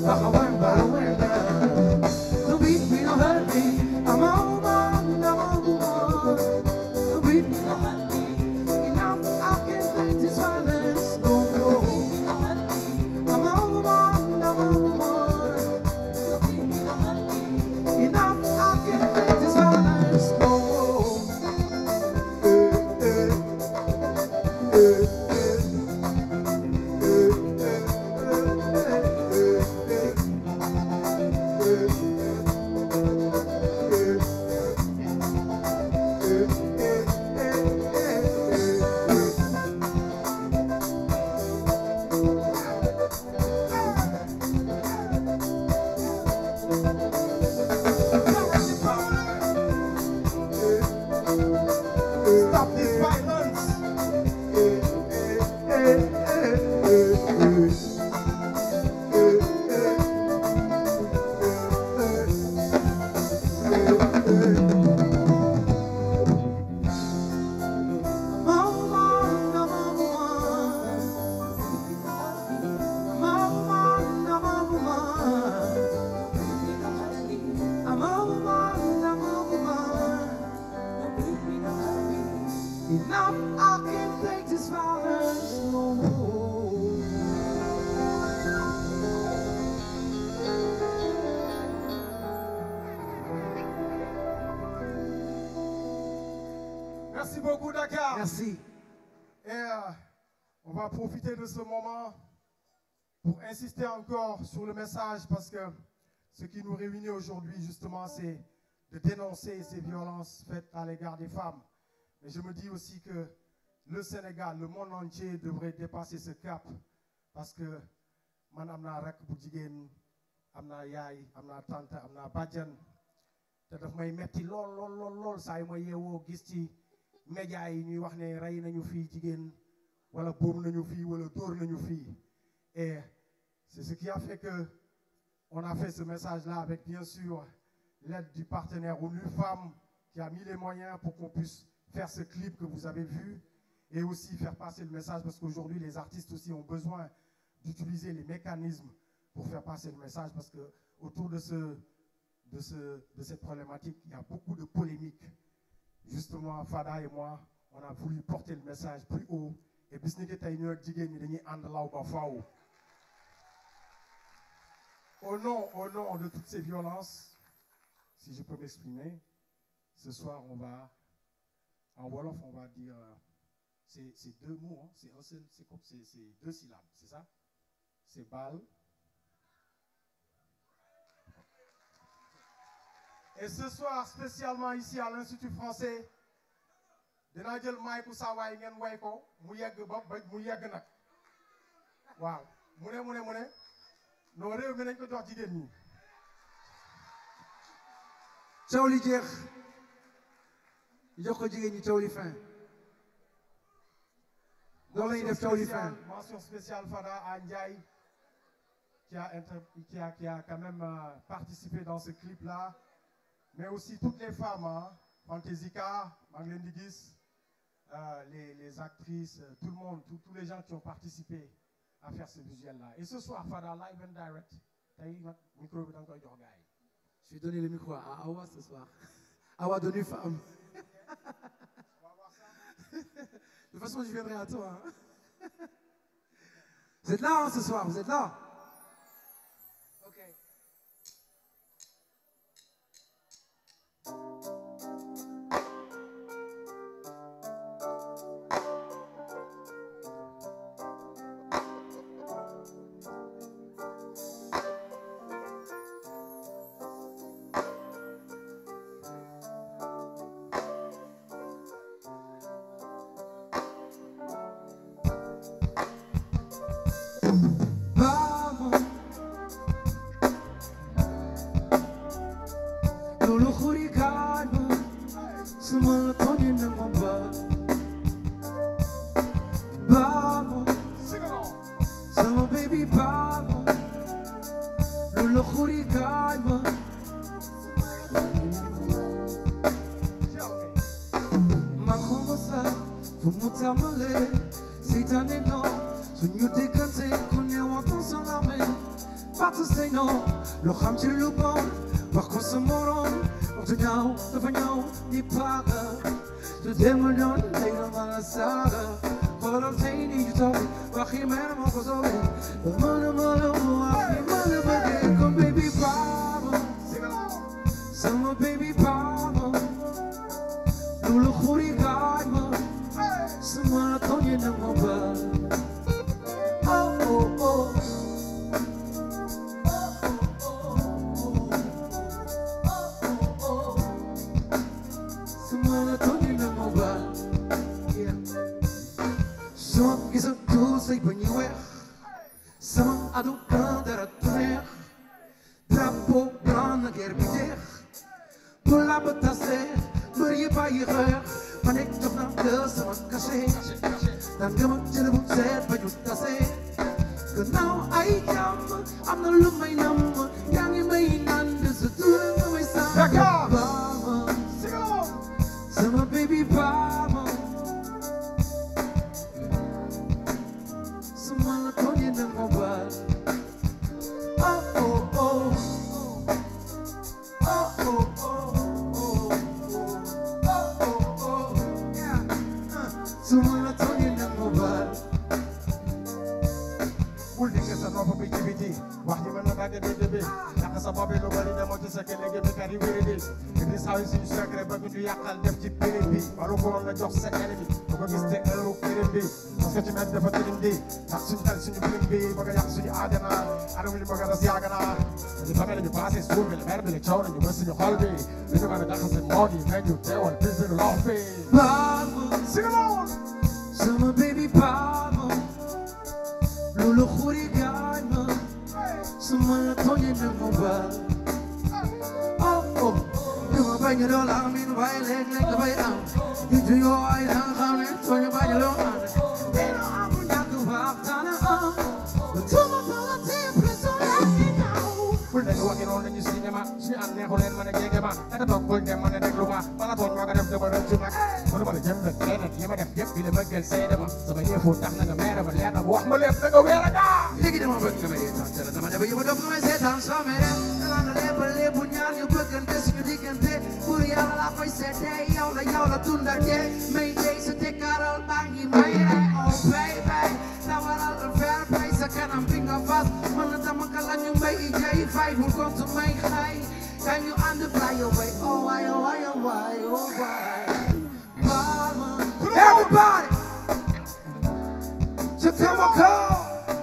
don't beat me don't hurt me I'm a woman I'm a woman don't beat me don't hurt me enough I can't take this violence no more I'm a woman I'm a woman don't beat me don't hurt me enough I can't take this violence no more stop this violence Enough, I can't take this violence no more. merci beaucoup Dakar Merci. et euh, on va profiter de ce moment pour insister encore sur le message parce que ce qui nous réunit aujourd'hui justement c'est de dénoncer ces violences faites à l'égard des femmes. Mais je me dis aussi que le Sénégal, le monde entier devrait dépasser ce cap parce que man am naa rakk bu jigéen am naa yaay am naa tante am naa bàjjan te daf may metti lool lool lool lool saa yu ma yeewoo gis ci média yi ñuy wax ne rey nañu fii jigéen wala boom nañu fii wala dóor nañu fii et c'est ce qui a fait que on a fait ce message-là avec bien sûr l'aide du partenaire ONU Femmes qui a mis les moyens pour qu'on puisse faire ce clip que vous avez vu et aussi faire passer le message parce qu'aujourd'hui les artistes aussi ont besoin d'utiliser les mécanismes pour faire passer le message parce que autour de ce de ce de cette problématique il y a beaucoup de polémiques. Justement Fada et moi on a voulu porter le message plus haut et bis ni ki tey ñu ak jigéen ñi dañuy ànd law ba faaw. Au nom au nom de toutes ces violences, si je peux m'exprimer, ce soir on va en wolof on va dire c'est c'est deux mots hein, c'est un seul c'est comme c'est c'est deux syllabes, c'est ça? C'est balle. Et ce soir spécialement ici à l'Institut français dinaa jël mic sa waay ngeen way ko mu yegg ba mu yegg nag waaw mu ne mu ne mu ne non réew mi nañ ko jox jigéen ñi. coow li jeex ñu jox ko jigéen ñi coow li fin. loolu la ñuy def coow li fin. Mention spéciale Fada à Ndiaye qui a inter qui a qui a quand même euh, participé dans ce clip là mais aussi toutes les femmes hein, Fantasika maa ngi leen di gis les les actrices tout le monde tous tous les gens qui ont participé à faire ce visuel là et ce soir Fada live and direct tey nag micro bi da nga koy jox gars yi. Je vais donner le micro à Awa ce soir. Awa de femme. De toute façon, je viendrai à toi. Hein. Vous êtes là hein, ce soir, vous êtes là. Lulu khuri kaima Sumala toni na mamba Baba Sama baby baba Lulu khuri kaima Makomosa Fumutamale Sitane no Sunyu dekante Kunya watan salame Pata say no Lo kham ci lu bon Wax ko sa morom Wax du ñaaw dafa ñaaw di paga Su demul yoon day na mala saga Xoolal tey ni ju taw Waxi mer moo ko sowe Ba mala mala waxi mala bëgge Comme baby baba Sama baby baba Lulu khuri gaaj ma Sama la tonye na ma ba Oh oh oh Say when you wear some I don't know that I do drapeau blanc na guerre bitter pour la bataille marié par erreur panek toch na de sama caché dan gama jël bu seet ba ñu tase gannaaw ay jàmm am na lu may nam yaa ngi may naan de sa tur nga may sa baba sama baby baba Mala Tony na mobile. Oh oh oh. Oh oh oh. Oh oh oh. Yeah. So Mala Tony na mobile. Bul di nga sa nopp bi ci biti wax ji mën na dagg dégg bi yàq sa bopp lu bari demoo ci sa këllëg bi kari wéri di Idriss saa yi suñu secret bëgg ñu yàqal def ci périm bi waru ko woon la jox sa ennemi bu ko gis te heure périm bi parce que ci met dafa tilim di ndax suñu dal suñu bilim bi bëgg a yàq suñu aadana adama li bëgg a des yàgg naa ñu famille ñu passé suur bi la mer bi la coow nañu bës suñu xol bi dañu mën a jaxase moog yi mais ñu teewal bis bi lox bi Baba, sing along sama baby baba Lulu khuri gaima Sama la Tony na mobile. Oh oh Duma bañ a doon am in way leg leg bay am You do your eye down xam ne Tony bañ a doon am Dino amu ñàkk waxtaan am Tuma tala te preso lagi now bul nekk waxi noonu lañu cinéma suñu ànd neexu leen mën a jege ma naka toog bul dem mën a déglu ma bala toog maa nga def dama rëccu nag mënu ma la jëm nag leneen li ma def yëpp bi la mëggal seede ma sama yëfu tax na nga meere ma leer na wax ma lépp da nga weer a gaa léegi dama bëgg nga may tànn dama def yow dof nga may seetaan soo mere dama na lépp lépp ñaar ñu bëggante suñu diggante pour yàlla la koy seetee yow la yow la dundante may dey sa tekkaaral baa ngi may rey oh baby tawaral fair play sa kanam bi nga fas mën na dama kala ñu mbay i jay fay bul kontu may xay kan ñu ànd fly away oh why oh why oh why oh why mama everybody so come on call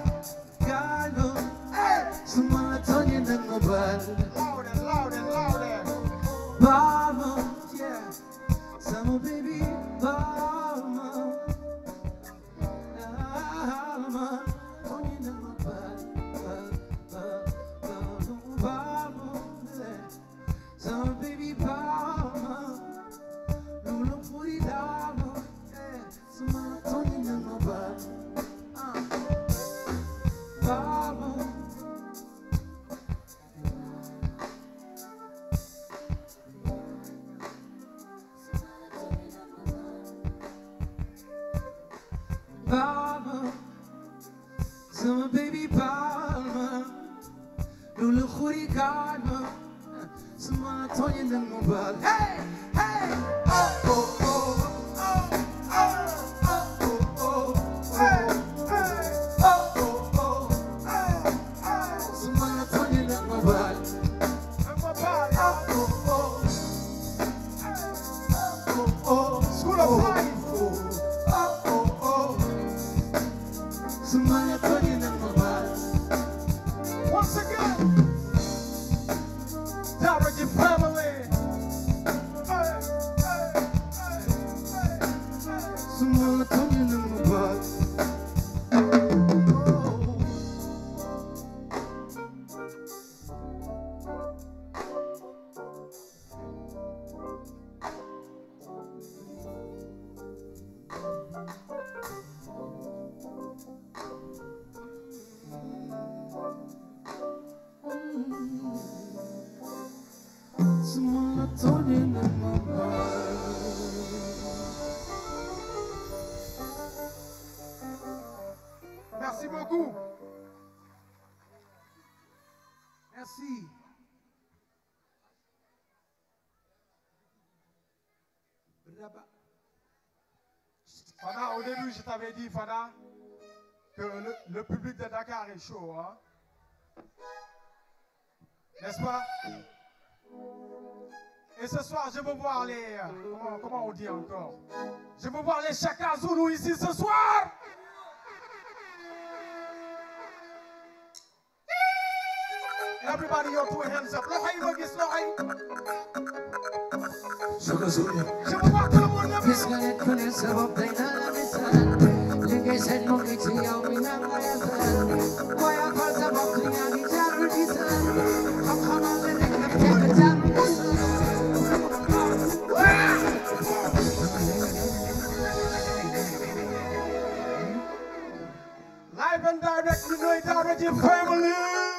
Someone told you that nobody loud and loud and loud and Mama, yeah Summer baby, mama Mama told you that nobody Mama, yeah Summer baby, mama Lulu puri dama, yeah Someone told you that nobody Mama Palma, sama baby Palma, Lulu khuri kalma, sama Tony na mobile. Hey, hey, oh oh oh, oh oh oh oh oh, hey, hey, oh oh oh, hey, hey, sama Tony na mobile. Oh oh oh, oh oh, school of life. Somebody put in the mobile. Once again, Darragh family. Hey, hey, hey, hey, hey. Somebody put in the mobile. Merci beaucoup. Merci. Fada, au début, je t'avais dit, Fada, que le, le public de Dakar est chaud, hein? N'est-ce pas? Et ce soir, je veux voir les... Comment, comment on dit encore? Je veux voir les Chaka Zulu ici ce soir! Everybody, your two hands up. Look how you look, it's not how Chaka Zulu. Je veux voir tout le monde lever. Gis nga nit ku ne sa bopp day na la misaal li ngay seet mu ngi ci yow mi na nga yasal booy afal sa bopp yaa ngi jaarul di sal xam-xamal la rek nga fekk jaarul di sal Live and direct, you know it already, family.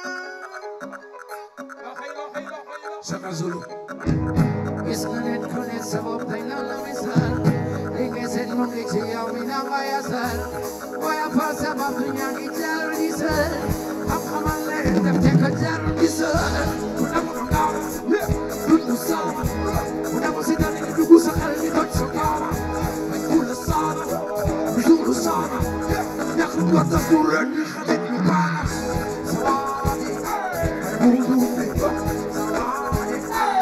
Chaka Zulu. Gis nga nit ku ne sa bopp day na la misaal li ngay seet mu ngi ci yow mi na nga yasal booy afal sa bopp yaa ngi jaarul di sal xam-xamal la rek nga fekk jaarul di sal ku nangu ko gaaw dugg saama ku nangu si dal ni dugg sa xel mi toj sa kaama may ku la saama zulu saama ñàkk nga ta ku ren di xalit ñu baana sa waadi may bu duubi sa waadi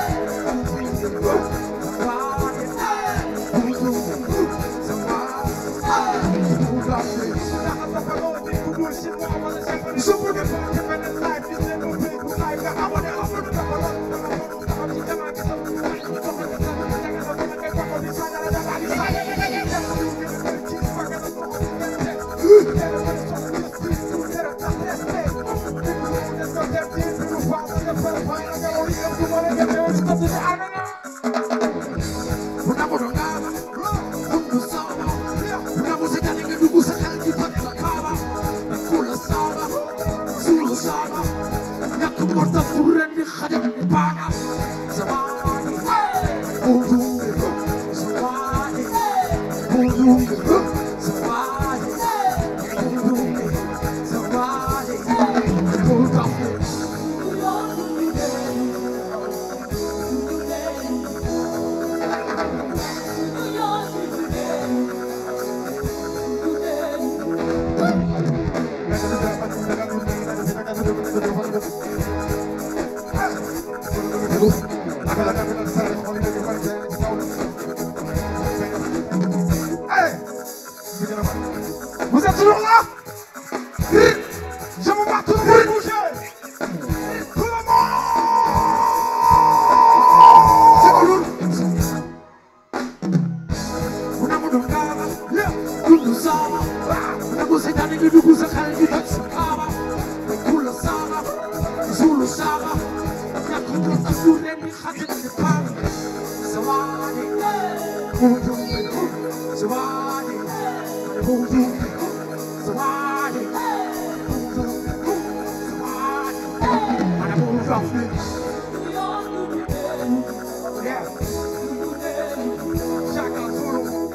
Vous êtes toujours là? Je veux voir tout le monde bouger. Tout le monde. C'est bon, nous. Vous n'avez pas de gars, tout nous sommes. Vous n'avez pas de gars, tout nous sommes. Vous le savez, vous le savez. Il y a tout le temps que vous n'avez pas de pas. Ça va aller. Bonjour, ça va aller. Bonjour, ça va aller. Bonjour, ça va aller. Bonjour, Yeah. Chaka Zulu.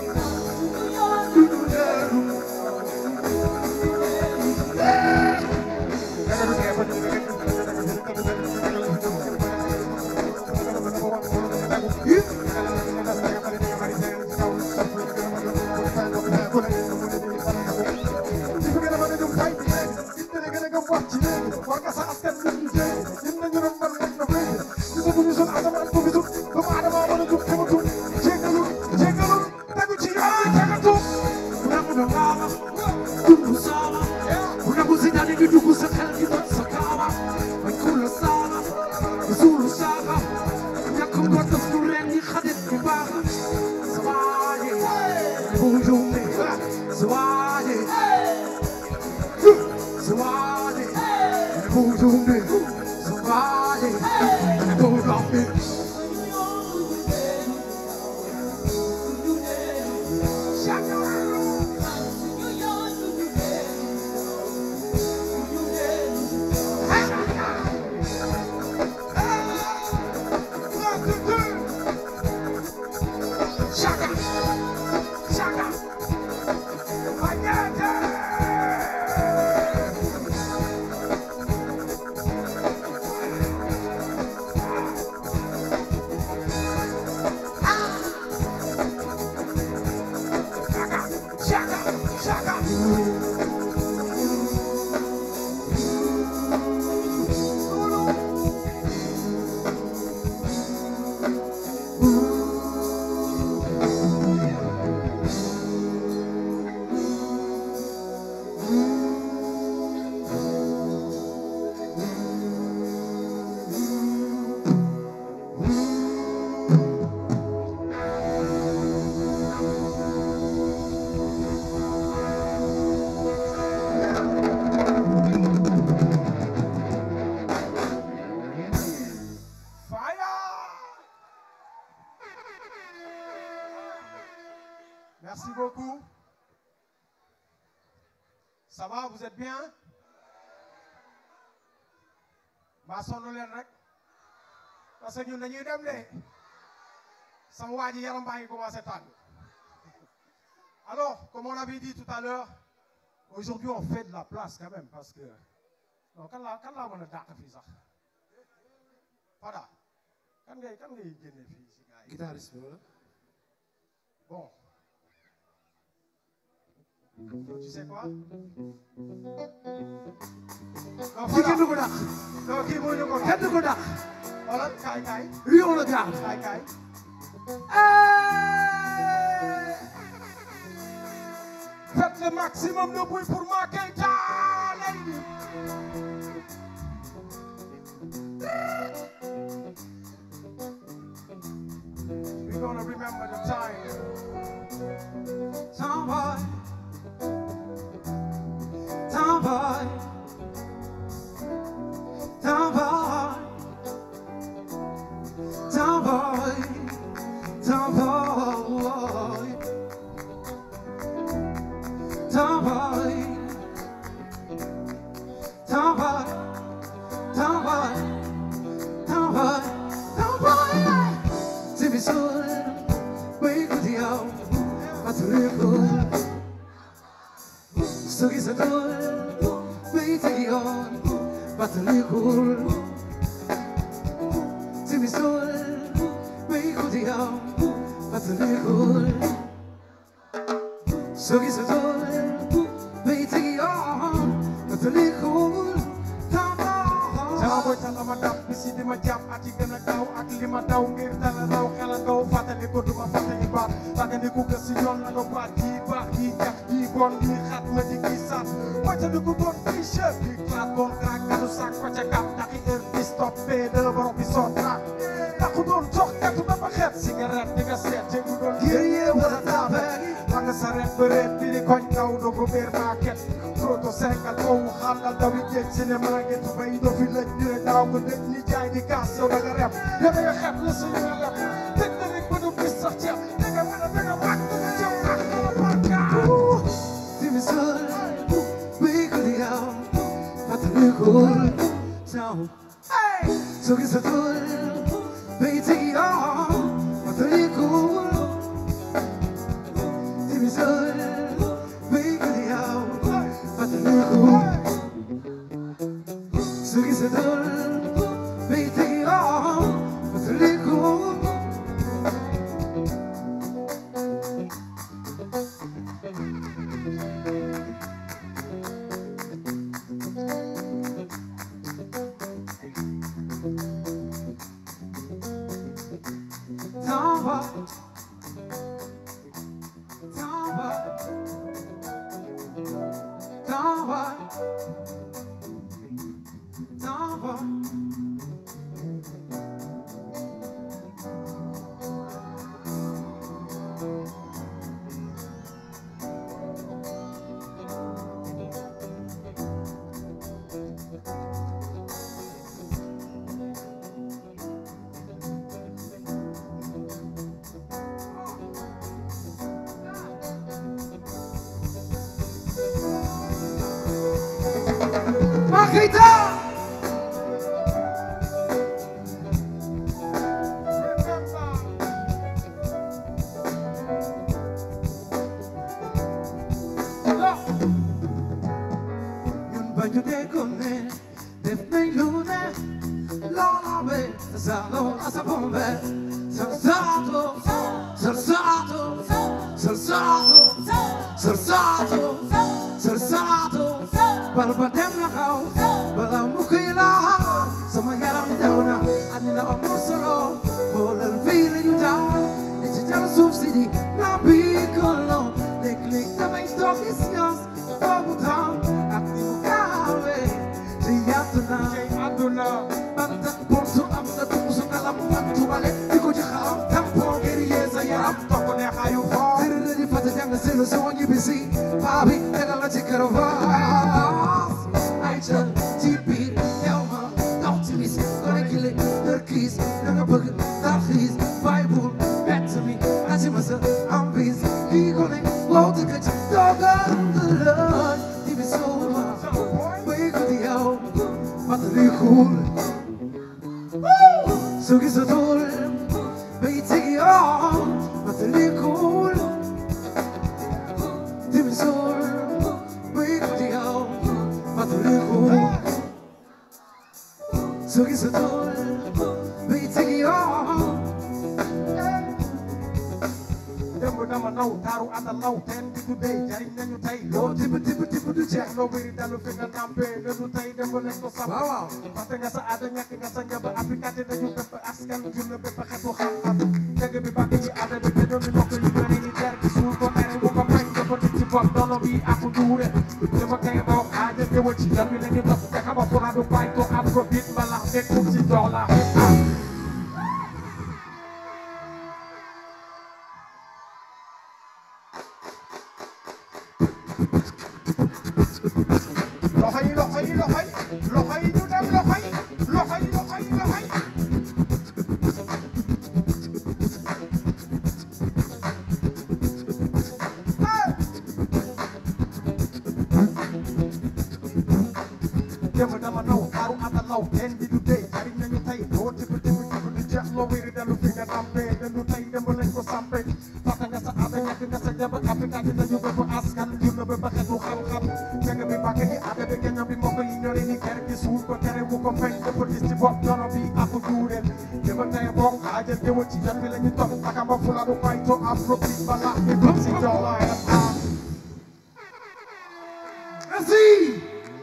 Merci beaucoup. Ça va, vous êtes bien? Ba sonn leen rek parce que ñun dañuy dem de sama waa ji yaram baa ngi commencé tàng. Alors, comme on avait dit tout à l'heure, aujourd'hui on fait de la place quand même parce que non kan laa kan laa mën a dàq fii sax Fada kan ngay kan ngay génne fii si gars yi. Guitariste bi wala. Bon. Tu sais quoi? Non, Fii kenn du ko dàq. non kii moo ñu ko Kenn du ko dàq. Voilà, kaay kaay. Lui on le garde. Kaay kaay. Faites le maximum de bruit pour Ma Keita. We're gonna remember the time. Tomboy, tomboy, tomboy, tomboy, tomboy, tomboy, tomboy, tomboy, tomboy, tomboy. To be soon, wake with you. 속에서 널 외치기온 바틀리굴 재밌을 외고디요 바틀리굴 속에서 널 외치기온 바틀리굴 Jangan bocah lama dap misi di majap aci kena kau ak lima daw ngir dala raw xelan kau fatali ko duma fatali ba tagani ku ke si yoon la nga baat yi baax yi jax yi bon yi xat ma di gisat bocah di ku doon t-shirt di klaat doon crack katu sak bocah kap daki heure di stop be de borom bi son track taku doon jox katu dafa xeet cigarette di nga seet jéngu doon Guerrier wala tabe la nga saret bëreet bi di koñ kaw do ko beer market proto senkal kow xalal dawi jeej cinéma ngeen tu bay do fi lëj ñu ne daaw ko dëj ni jaay di kaas yow da nga rep yow da nga xet la suñu nga lep tëj na rek ba du gis sax ceeb da nga mën a da nga wàcc da nga ceeb ak nga barka 재밌을 외고디요 바틀리굴 속에서 널 외치기온 바틀리굴 재밌을 외고디요 바틀리굴 속에서 널 외치기온 바틀리굴 Tomboy, tomboy, tomboy, tomboy. Ma Keita! ñun ba ñu déggoon ne def nañ lu ne loola be tasalo asabombe salsato salsato salsato salsato salsato bal ba dem na xaw bala mu koy laaw sama yaram daw na àddina amul solo xoolal fii la ñu daw li ci jàll suuf si di la bii kolo léeg-léeg damay toog di science boobu temps ak ni mu gaawee te yaatu na àdduna banta pontu am na tuusu ngalam wantu bale di ko ci xalam tampon guerrier sa yaram topp neexaayu xool tërëre di fata jàng selu sama ñibbisi paa bi tegal la ci caravane ay ca ci biir teew ma dox ci bis gone kile dër kiis da nga bëgg tarxiis bàyyi bul bett mi aci ma sa am bis lii gone 속이 서둘 베이직이 어 맞들리고 dimmi sol 베이직이요 맞들리고 속이 서둘 베이직이요 Dembo dama naw taaru ata law ten di today jariñ nañu tey loo tibb tibb tibb du jeex loo wéri dalu fi nga nampé nga du tey dembo nañ ko sàmm waaw parce nga sa aada ñàkk nga sa njaba africaté nañu bépp askan jur na bépp xeetu xam-xam dëgg bi bàkk ci aada bi te doomi mbokk yu bëri ni der gi suul ko tere bu ko mañ dafa nit ci bopp dono bi ak duure dama kay boo aaja teewal ci jar bi nañu dox te xama pour adu bàyyi ko afrobeat mbalax nekkul ci jox la loxo yi loxo yi loxo yi loxo yi ñu dem loxo yi loxo yi loxo yi loxo yi démb dama naw xaaru ata law teen bi du dee jariñ nañu tey doo tibb tibb tibb du jeex loo wéri dellu fi nga nampee dendu tey démb lañ ko sampee fàtte nga sa aada ñàkk nga sa jaba afrika di nañu bépp askan jur na bépp xeetu xam-xam fekk bi bàkk gi aada bi keñam bi mbokk yi ñori ni ker gi suul ko tere wu ko feeñ dafa gis ci bopp dono bi ak duureel démb tey bokk aajal déwal ci jot bi la ñu topp akamba fula du fay to afrobeat bala ni ko si joolaay merci.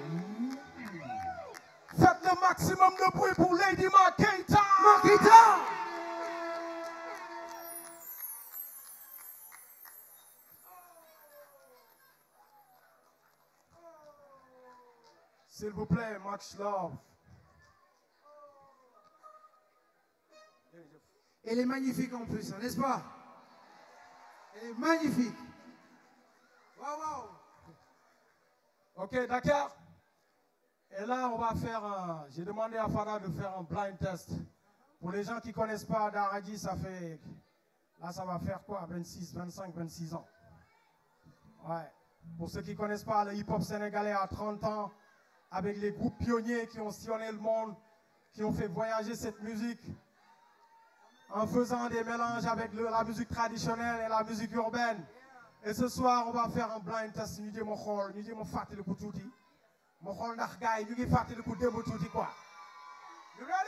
Faites le maximum de bruit pour Lady Makita. Makita. S'il vous plaît, much love. Elle est magnifique en plus, n'est-ce pas? Elle est magnifique. Waouh, waouh. Ok, d'accord. Et là, on va faire un... J'ai demandé à Farah de faire un blind test. Pour les gens qui ne connaissent pas Daradi, ça fait... Là, ça va faire quoi? vingt-six, vingt-cinq, vingt-six ans. Ouais. Pour ceux qui ne connaissent pas, le hip-hop sénégalais a trente ans, avec les groupes pionniers qui ont sillonné le monde, qui ont fait voyager cette musique, en faisant des mélanges avec le, la musique traditionnelle et la musique urbaine. Et ce soir, on va faire un blind test. Nous disons, nous disons, fatil le koutouti. Nous disons, nous disons, fatil le koutouti quoi. You ready?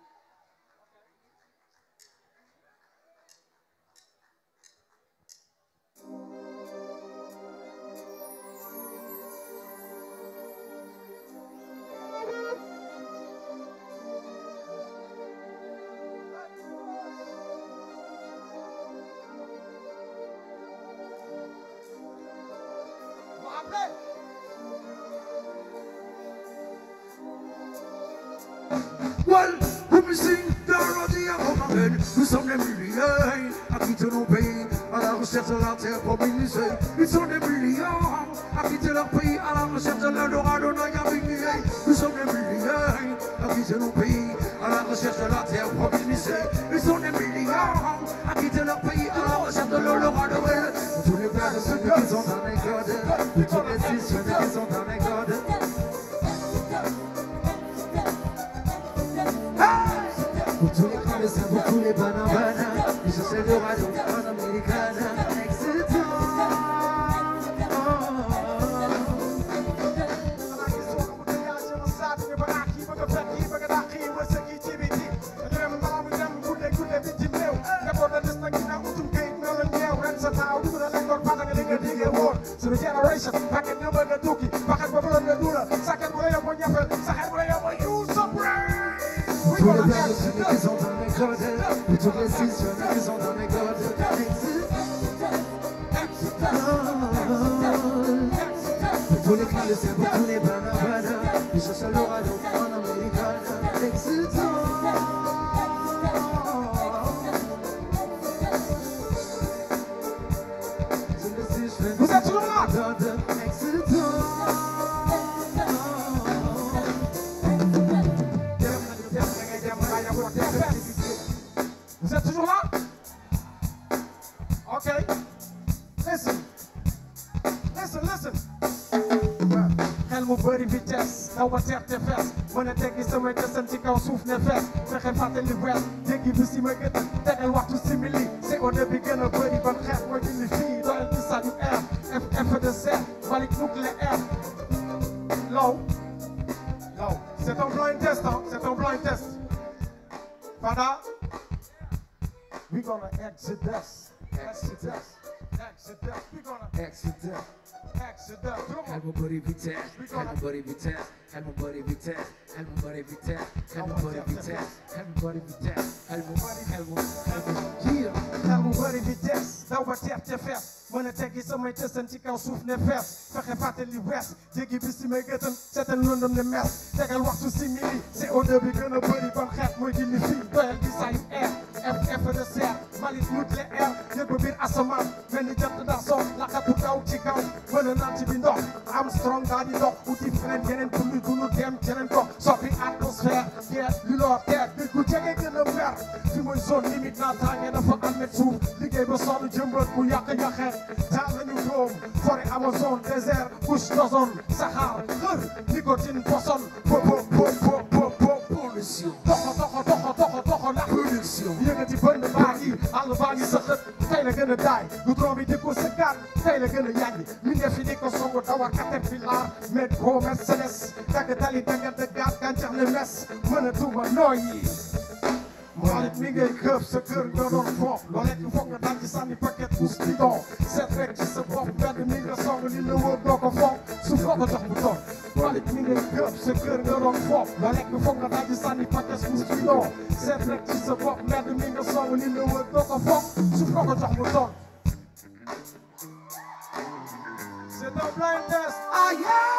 Well, let me sing Daradi à Romaine. Nous sommes des milliers à quitter nos pays, à la recherche de la terre promisée. Ils sont des millions à quitter leur pays, à la recherche de l'Eldorado Nayabini. Nous sommes des milliers à quitter nos pays, à la recherche de la terre promisée. Ils sont des millions à quitter leur pays, à la recherche de l'Eldorado. Tous les frères de ceux qui sont dans les codes, tous les fils ceux qui sont dans les codes. Pour tous les clandestins, pour tous les bananas, ils cherchent le radio en americana, excitant. So the generation, back in number the dookie, back at Babylon the Dula, second way of one yapper, second way of one use some brain. Tous les frères de ceux qui sont dans les codes, et tous les six jeunes qui sont dans les codes, pour tous les clandestins, pour tous les bananas, ils cherchent le radio en americana, excitant. Vous êtes toujours là? Vous êtes toujours là? Ok. Listen. Listen, listen. Xel mu bëri vitesse des daw ba teer te fees mën a teggi samay kësan ci kaw suuf ne fees fexe fàttali wees jéggi bi si ma gën a tegal waxtu simili C O deux bi gën a bëri ban xeet mooy dindi fii doyal ci sañu air effet de serre mbalit nucléaire low low c'est un blind test hein c'est un blind test Fada we gonna exodus exodus exodus we gonna Exodus. exodus Everybody be test, everybody be test, everybody be test, everybody be test, everybody be test, everybody be test, everybody, everybody, yeah, everybody be test, daw ba teer te fees mën a teggi samay tësan ci kaw suuf ne fees fexe fàttali wees jéggi bi si may gëtën seetal lëndëm ne mes tegal waxtu simili C O deux bi gën a bëri ban xeet mooy dindi fii doyal di sayu air effet de serre mbalit nucléaire yëg ba biir asamaan mel ni jant daa soog laxatu kaw ci kaw mën a naan ci bi ndox Armstrong daa di dox uti feneen yeneen pour ñu dund dem jeneen ko soppi atmosphère guerre lu lor terre bir ku jege gën a mer fi mooy zone limite naataange dafa am met suuf liggéey ba sonn jëmbat bu yàq yaxeet taal nañu doom forêt Amazon désert couche d'ozone saxaar xër nicotine poson po po po po po pollution doxo doxo doxo doxo doxo la pollution yëngati bënd baa ngi àll baa ngi sëxët tey la gën a daay goudron bi di ko sëkkaat tey la gën a yàgg mi ngi fi di ko songo dawar caterpillar met ko Mercedes dagg tali dagg dëggaat gàncax ne mes mën a tuuma nooyi Mbalit mi ngay këf sa kër nga doon foofu loo lekk foog nga dal ci sànni paquet pousse bidon seet rek ci sa bopp mbedd mi nga song li la wër doo ko foog su ko ko jox bu toog mbalit mi ngay këf sa kër nga doon foofu loo lekk foog nga dal ci sànni paquet pousse bidon seet rek ci sa bopp mbedd mi nga song li la wër doo ko foog su ko ko jox bu toog c'est un blind test ah yeah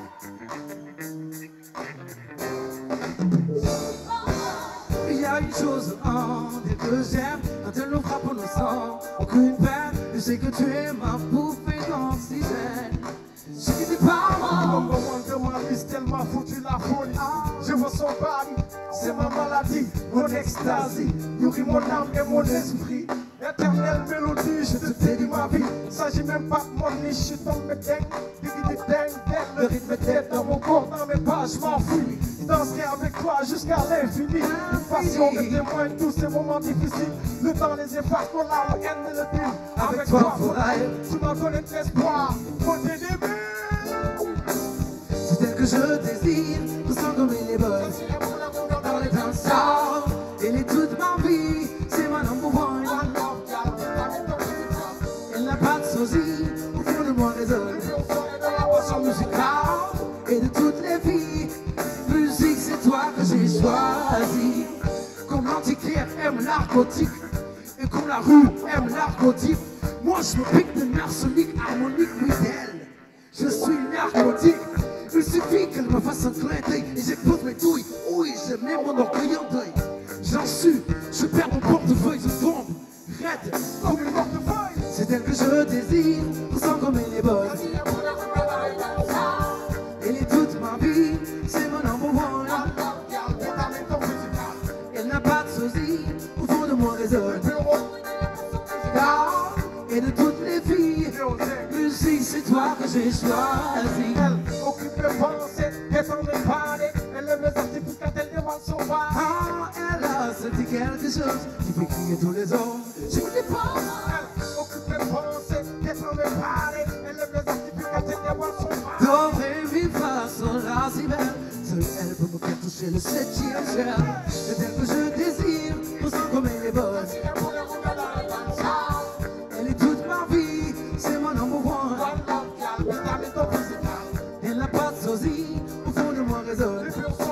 Il y a une chose en des que j'aime quand elle nous frappe au sang. Aucune peine, je sais que tu es ma bouffée d'oxygène. Je ne dis pas moi. Comme moment de ma vie, tellement foutu la folie. Je me sens pas, c'est ma maladie, mon extasie. Nourrit mon âme et mon esprit. Éternelle mélodie, je te dédie ma vie. S'agit même pas de mon niche, je suis tombé dingue. Diggy dingue, dingue. Le rythme est tête dans mon corps, dans mes pas, je m'enfuis. Je danserai avec toi jusqu'à l'infini. Une passion que témoigne tous ces moments difficiles. Le temps les efface, ton âme haine de le dire. Avec toi, Foraille, tu m'as donné de l'espoir. Pour tes débuts. C'est elle que je désire, ressens comme elle est bonne. Dans les danseurs, elle est toute ma vie, c'est ma number one. Elle n'a pas de sosie, au fond de moi résonne. Son musical et de toutes les filles. Musique, c'est toi que j'ai choisi. Comme l'antiquaire aime l'argotique et comme la rue aime l'argotique. Moi je me pique de nerfs soniques, harmoniques, oui d'elle. Je suis narcotique. Il suffit qu'elle me fasse un clin d'œil et j'écoute mes douilles. Oui, je mets mon orgueil en deuil. J'en suis, je perds mon portefeuille, je tombe raide comme une portefeuille. C'est elle que je désire, ressens comme elle est bonne. Elle est toute ma vie, c'est mon number one. Elle n'a pas de sosie, au fond de moi résonne. Et de toutes les filles, musique c'est toi que j'ai choisi. Elle occupe mes pensées, descend mes palais. Elle aime les artificats, elle demande son bar. Ah, elle a senti quelque chose qui fait crier tous les hommes. Je ne sais pas. Elle occupe mes pensées, descend mes palais. Elle aime les artificats, elle demande son bar. Doré, mi, fa, sol, la, si belle. Seule elle peut me faire toucher le septième ciel. C'est elle que je désire, ressens comme elle est bonne. Elle est toute ma vie, c'est mon number one. Elle n'a pas de sosie, au fond de moi résonne.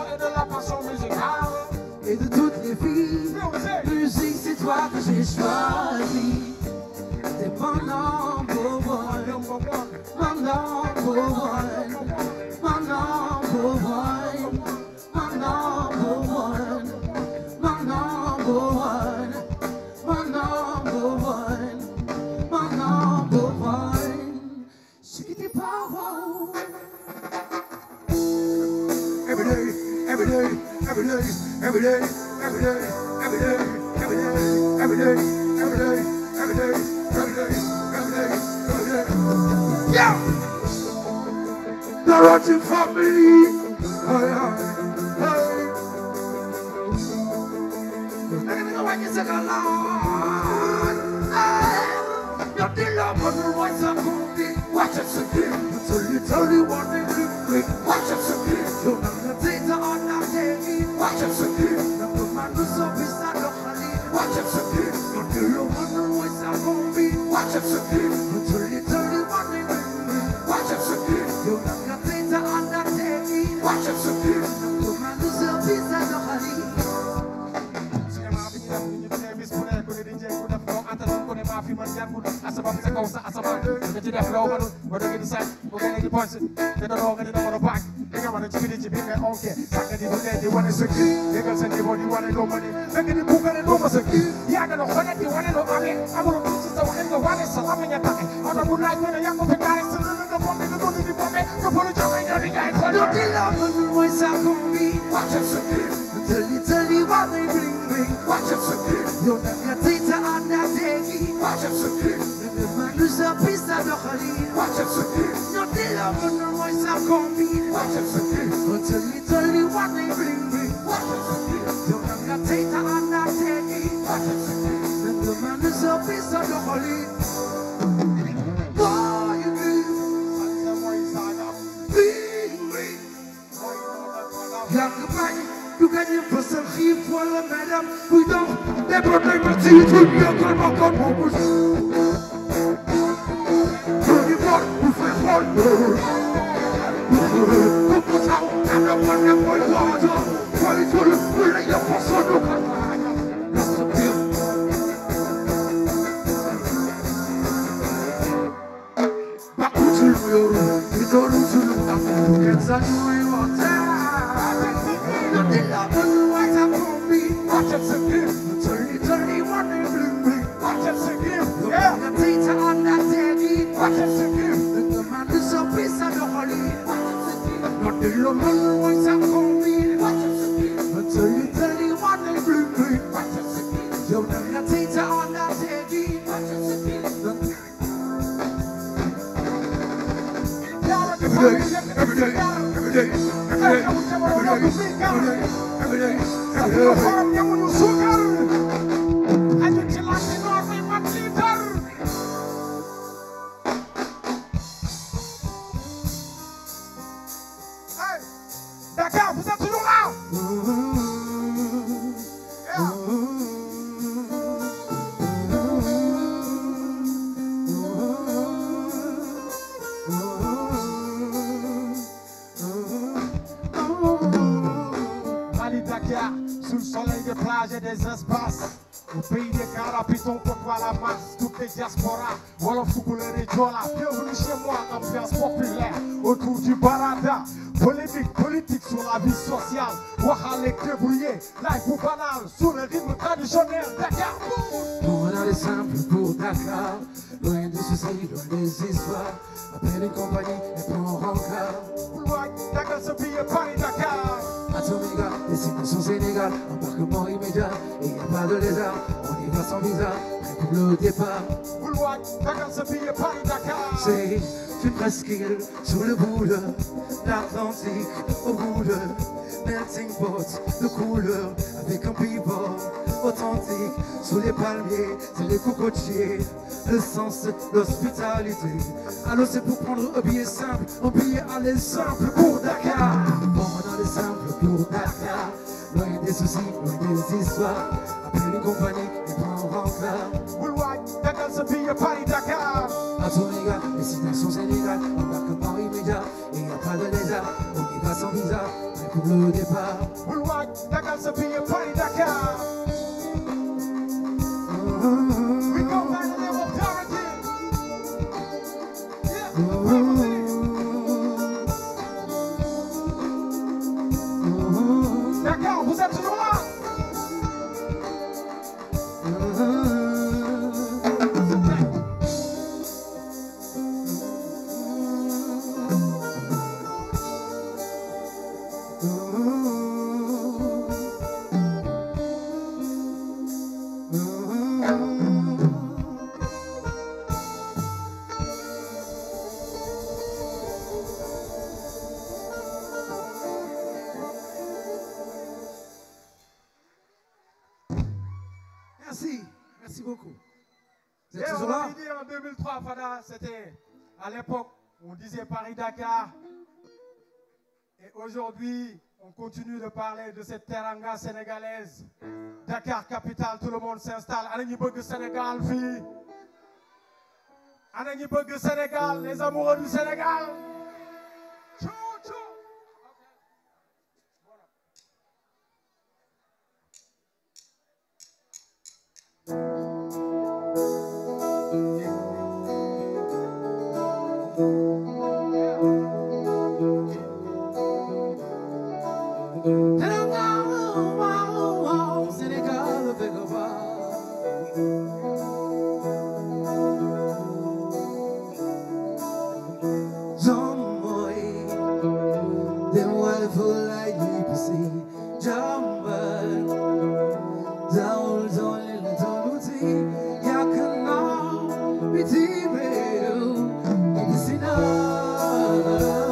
Et de toutes les filles, musique c'est toi que j'ai choisi. T'es mon number one, mon number one, mon number one, mon number one, mon number one, mon number one, mon number one. Je quitte pas, wow. Every day, every day, every day, every day, every day, every day, every day, every day, every day, every day, every day, every day, every day. Yeah! They're watching for me. Hey, hey. Nigga, nigga, when you say the Lord, hey. You're the love of the voice of God. Watch us again. It's a little one in the quick. Watch us again. You're not the data on that day. Watch us again. The man who's up is not the honey. Watch us again. You're the love of the voice of God. Watch us again. It's a little one in the quick. Watch us again. You're not the data on that day. Watch us again. The man who's up is not the honey. Asabab sa kaw sa asabab nga ci def loo mënul ba dëgg di sax bu gën a di ponse te doonoo nga di dama la baag li nga mën a ci ci biir nga onke sax nga di du leen di wane sa kii yëgal sa niveau di wane loo mën fekk di bu gën a doo ma sa kii yaa nga doon xonet di wane loo amee amul lu ci sa waxin nga wane sa lama nga taxe oto bu laaj mën a yaa ko fi gaare sa lënd nga bombe nga doon di bombe nga fële joxe nga di jaay ko doon di la mënul mooy sa kombi wàccal sa kii tëli tëli wane bling bling wàccal sa kii yow nag nga tëyta ànd ak teegi wàccal sa kii Nous a pris à l'oreille. Watch us again. Not the love of the voice of combi. Watch us again. But a little one they bring me. Watch us again. Don't have to take the hand that take it. Watch us again. And the man is a piece of the holy. Boy, you live. Bring me. Young man, you can hear for some sheep for the madam. We don't. They protect the teeth with your gun, my gun, my Sous le soleil des plages et des espaces, au pays des Carapiton côtoie la masse, toutes les diasporas, Wolof, Toucouleur et Diola. Bienvenue chez moi, ambiance populaire, autour du Barada. Polémique, politique sur la vie sociale, Wahale débrouillé, life ou banal, sur le rythme traditionnel, Dakar. On a les simples pour Dakar, loin des soucis, loin des histoires. Appelle une compagnie et prends rencard. Dakar, ce billet Paris-Dakar. Atomiga, destination Sénégal, embarquement immédiat, et y a pas de lézard, on y va sans visa, prêt pour le départ. Boulevard, Dakar, ce billet Paris-Dakar. C'est une presqu'île sur le bout de l'Atlantique, au bout de melting pot de couleur, avec un people authentique, sous les palmiers, c'est les cocotiers, le sens de l'hospitalité. Alors c'est pour prendre un billet simple, un billet aller simple pour Dakar. Bon, on a les simples pour Dakar, loin des soucis, loin des histoires. Appelle une compagnie et prends rencard. Boulevard, Dakar, ce billet Paris-Dakar. Atomiga, destination Sénégal, embarquement immédiat, et y a pas de lézard, on y va sans visa, prêt pour le départ. Boulevard, Dakar, ce billet Paris-Dakar. We go by the name of Dorothy. Yeah. Dakar, vous êtes toujours là? Merci, merci beaucoup. Vous Et êtes on toujours là? avait dit en deux mille trois, Fada, c'était à l'époque, on disait Paris-Dakar. Et aujourd'hui, on continue de parler de cette teranga sénégalaise. Dakar, capitale, tout le monde s'installe. Ana ñi bëgg Sénégal fii. Ana ñi bëgg Sénégal, les amoureux du Sénégal. Tchou, tchou. Sénégal, Bégoba. Jamboy, them wonderful like you can see. Jamboy, down, down, little, down, see. Ya can now be teaming. It's enough.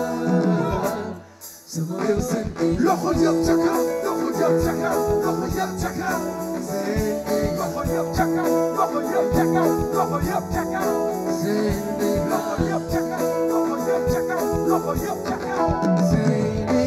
Somebody was saying, Loxo yëpp ca kaw, loxo yëpp ca kaw, loxo yëpp ca kaw. Loxo yëpp ca kaw, loxo yëpp ca kaw, loxo yëpp ca kaw. Loxo yëpp ca kaw, loxo yëpp ca kaw, loxo yëpp ca kaw.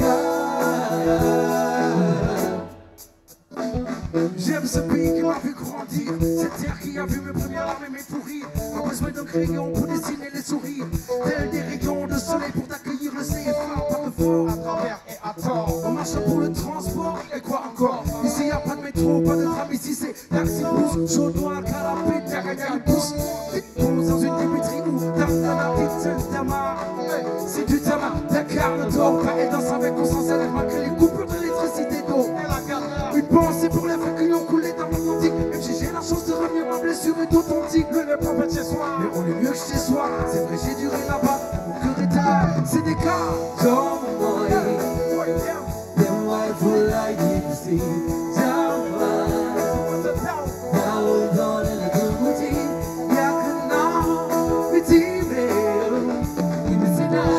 J'aime ce pays qui m'a vu grandir, cette terre qui a vu mes premières larmes et mes fous rires. Pas besoin d'un crayon pour dessiner les sourires, tels des rayons de soleil pour t'accueillir le C F A, pas de fort. À travers et à tort. On marche pour le transport et quoi encore? Ici y a pas de métro, pas de tram, ici c'est taxi, bus, chaud noir, canapé, tagaga, pousse. Pose dans une débiterie ou tartana, petite tamar. Si tu t'amas, Dakar ne dort pas et danse avec conscience malgré les coupures d'électricité d'eau. Une pensée pour les frères qui ont coulé dans mon antique. Même si j'ai la chance de revenir, ma blessure est authentique. Le n'est pas fait chez soi. Mais on est mieux que chez soi. C'est vrai, j'ai duré là-bas. Mon cœur est à c'est des cas. Don't worry. Them white full like you can see. Don't worry. Down, down in the good routine. Y'a que non, petit real. Il me dit non.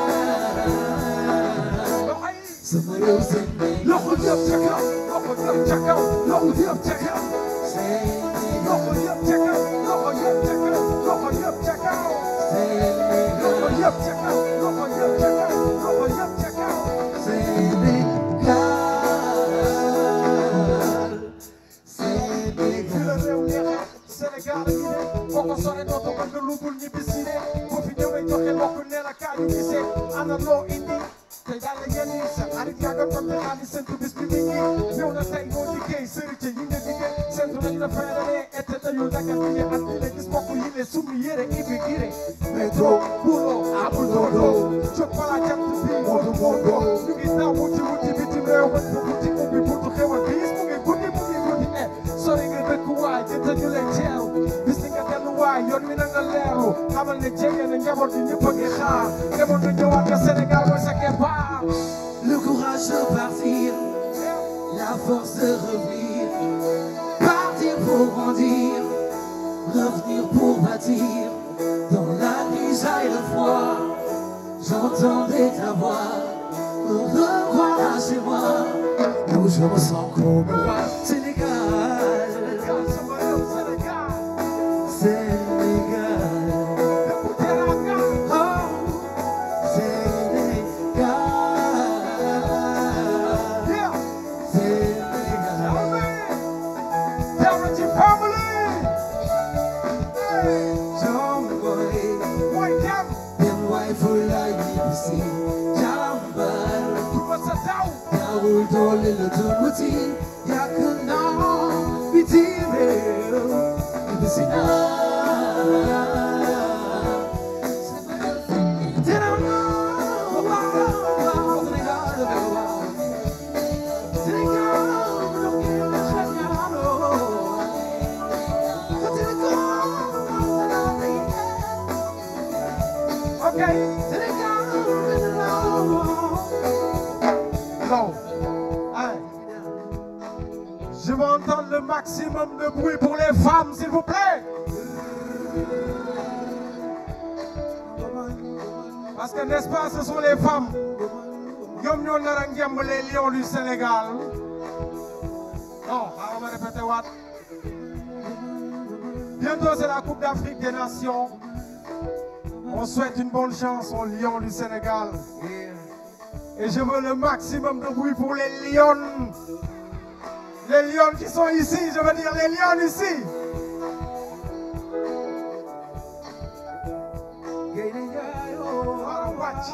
Somebody else in me. Loxo yëpp ca kaw, loxo yëpp ca kaw, loxo yëpp ca kaw. Loxo yëpp ca kaw, loxo yëpp ca kaw, loxo yëpp ca kaw. Loxo yëpp ca kaw, loxo yëpp ca kaw, loxo yëpp ca kaw. Sénégal yi de boo ko sore dootoo mën nga lugul ñibbi si de boo fi ñëwee joxe mbokk ne la kaa ñu gisee ana loo indi tey daal la yéen yi sa xarit yàggal ko te xaalis seen bis bi nit ñi ñëw na tey ngoo liggéey sëriñ yi nga liggéey seen nañ la feerane été dañu dagal bi at bi la gis mbokk yi le summi yére ibi ire métro bulo abul dodo jóg bala jant bi moodu moodo ñu ngi daw wuti wuti bitim réew wët bu wuti ubbi buntu xewal bis mu ngi guddi mu ngi guddi eh sori nga dëkk waay jënta ñu lay teew bis ni nga dellu waay yoon wi na nga leeru xamal ne jege na njaboot yi ñëpp a ngi xaar demoon nga ñëwaat nga Sénégal mooy sa keppaar. Le courage de partir, la force de revenir, partir pour grandir, revenir pour bâtir. Dans la nuit et le froid, j'entendais ta voix, me revoilà chez moi, où je me sens comme moi. Sénégal, Sénégal, oh, Sénégal, Sénégal. Damage family. Jamboy, White Cap. them white full like you can see. Jamboy, What's a down? now we're all in the routine. Ya can now be real. You see now. Did I know? Wow, Sénégal, Sénégal, Okay. Non. Hey. Je veux entendre le maximum de bruit pour les femmes, s'il vous plaît. Parce que n'est-ce pas, ce sont les femmes. Ñoom ñoo nar a ngemb les lions du Sénégal. Non, xaaral ma répété waat. Bientôt, c'est la Coupe d'Afrique des Nations. On souhaite une bonne chance aux Lions du Sénégal. Et je veux le maximum de bruit pour les Lions. Les Lions qui sont ici, je veux dire les Lions ici. Watch.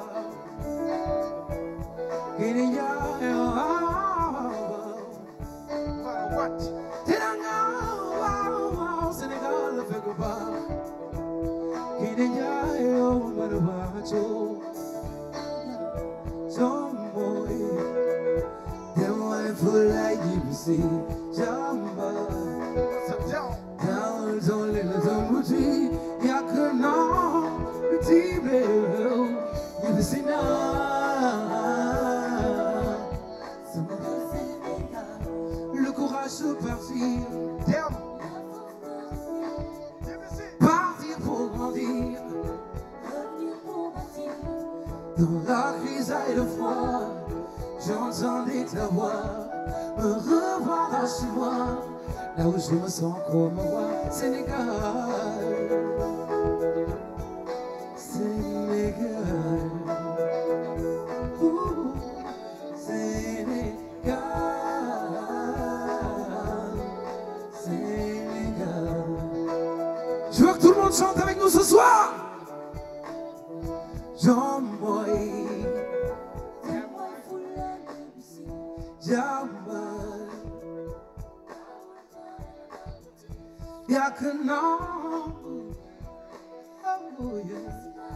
Watch. Le courage se partir, partir pour grandir. Dans la crise et le froid, j'entendais ta voix me revoir chez moi, là où je me sens comme moi. Sénégal, Sénégal, ouh, Sénégal, Sénégal. Je veux que tout le monde chante avec nous ce soir. Jean Moïse, Jamba, y'a que non, oh yeah,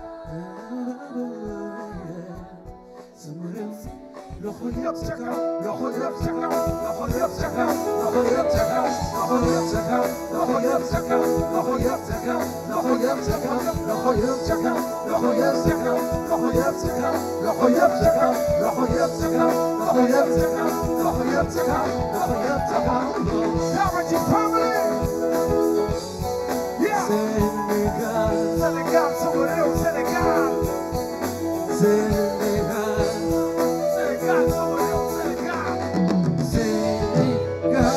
loxo yëpp ca kaw, loxo yëpp ca kaw, loxo yëpp ca kaw, loxo yëpp ca kaw, loxo yëpp ca kaw, loxo yëpp ca kaw, loxo yëpp ca kaw, loxo yëpp ca kaw, loxo yëpp ca kaw, loxo yëpp ca kaw, loxo yëpp ca kaw, loxo yëpp ca kaw, loxo yëpp ca kaw, loxo yëpp ca kaw, loxo yëpp ca kaw, loxo yëpp ca kaw. Yamaji family. Yeah. Sénégal, Sénégal, sama réew Sénégal. Sénégal. Sénégal, sama réew Sénégal. Sénégal,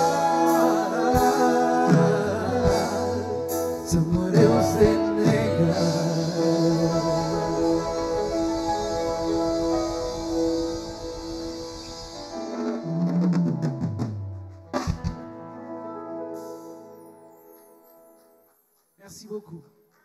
sama réew Sénégal. Merci beaucoup.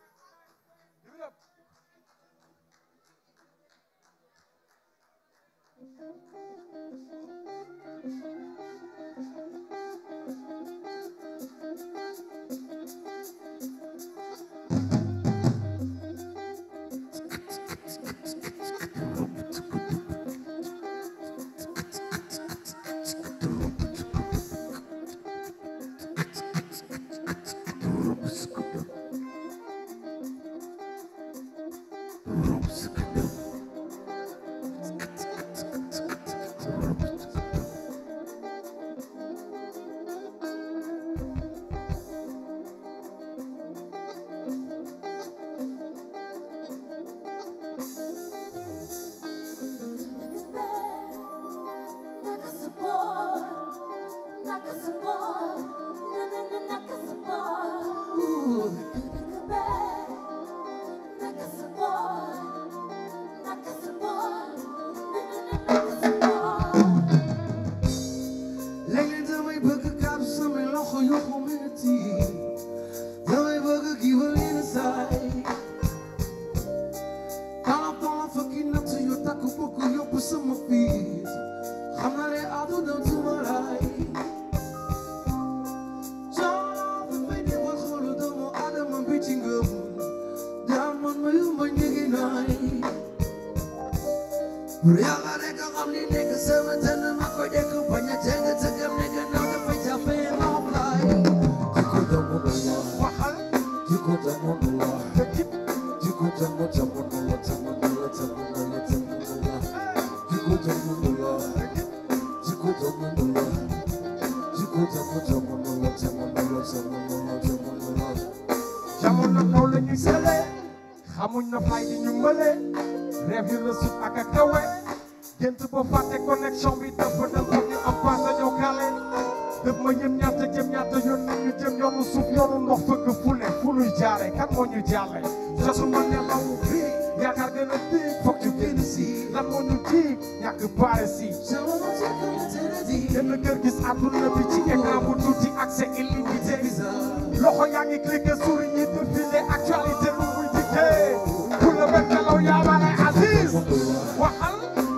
jamono kaw la ñuy sele xamuñ na fay di ñu mële rêve yu la sut ak a kawe gént ba fàtte connexion bi dafa na foog ñu am paas dañoo kale def ma yëm ñaata jëm ñaata yoon nañu jëm yoonu suuf yoonu ndox fëgg fu ne fu nuy jaare kan moo ñu jàlle jotuma nelaw fii yaakaar gën a tiig foog ñu génn si lan moo ñu tiig ñàkk baare si genn kër gis àdduna bi ci écran bu tuuti accès illimité loxo yaa ngi cliqué souris ñi défilé actualité lu muy dikkee pour le benn kalaw yaa bale Aziz waxal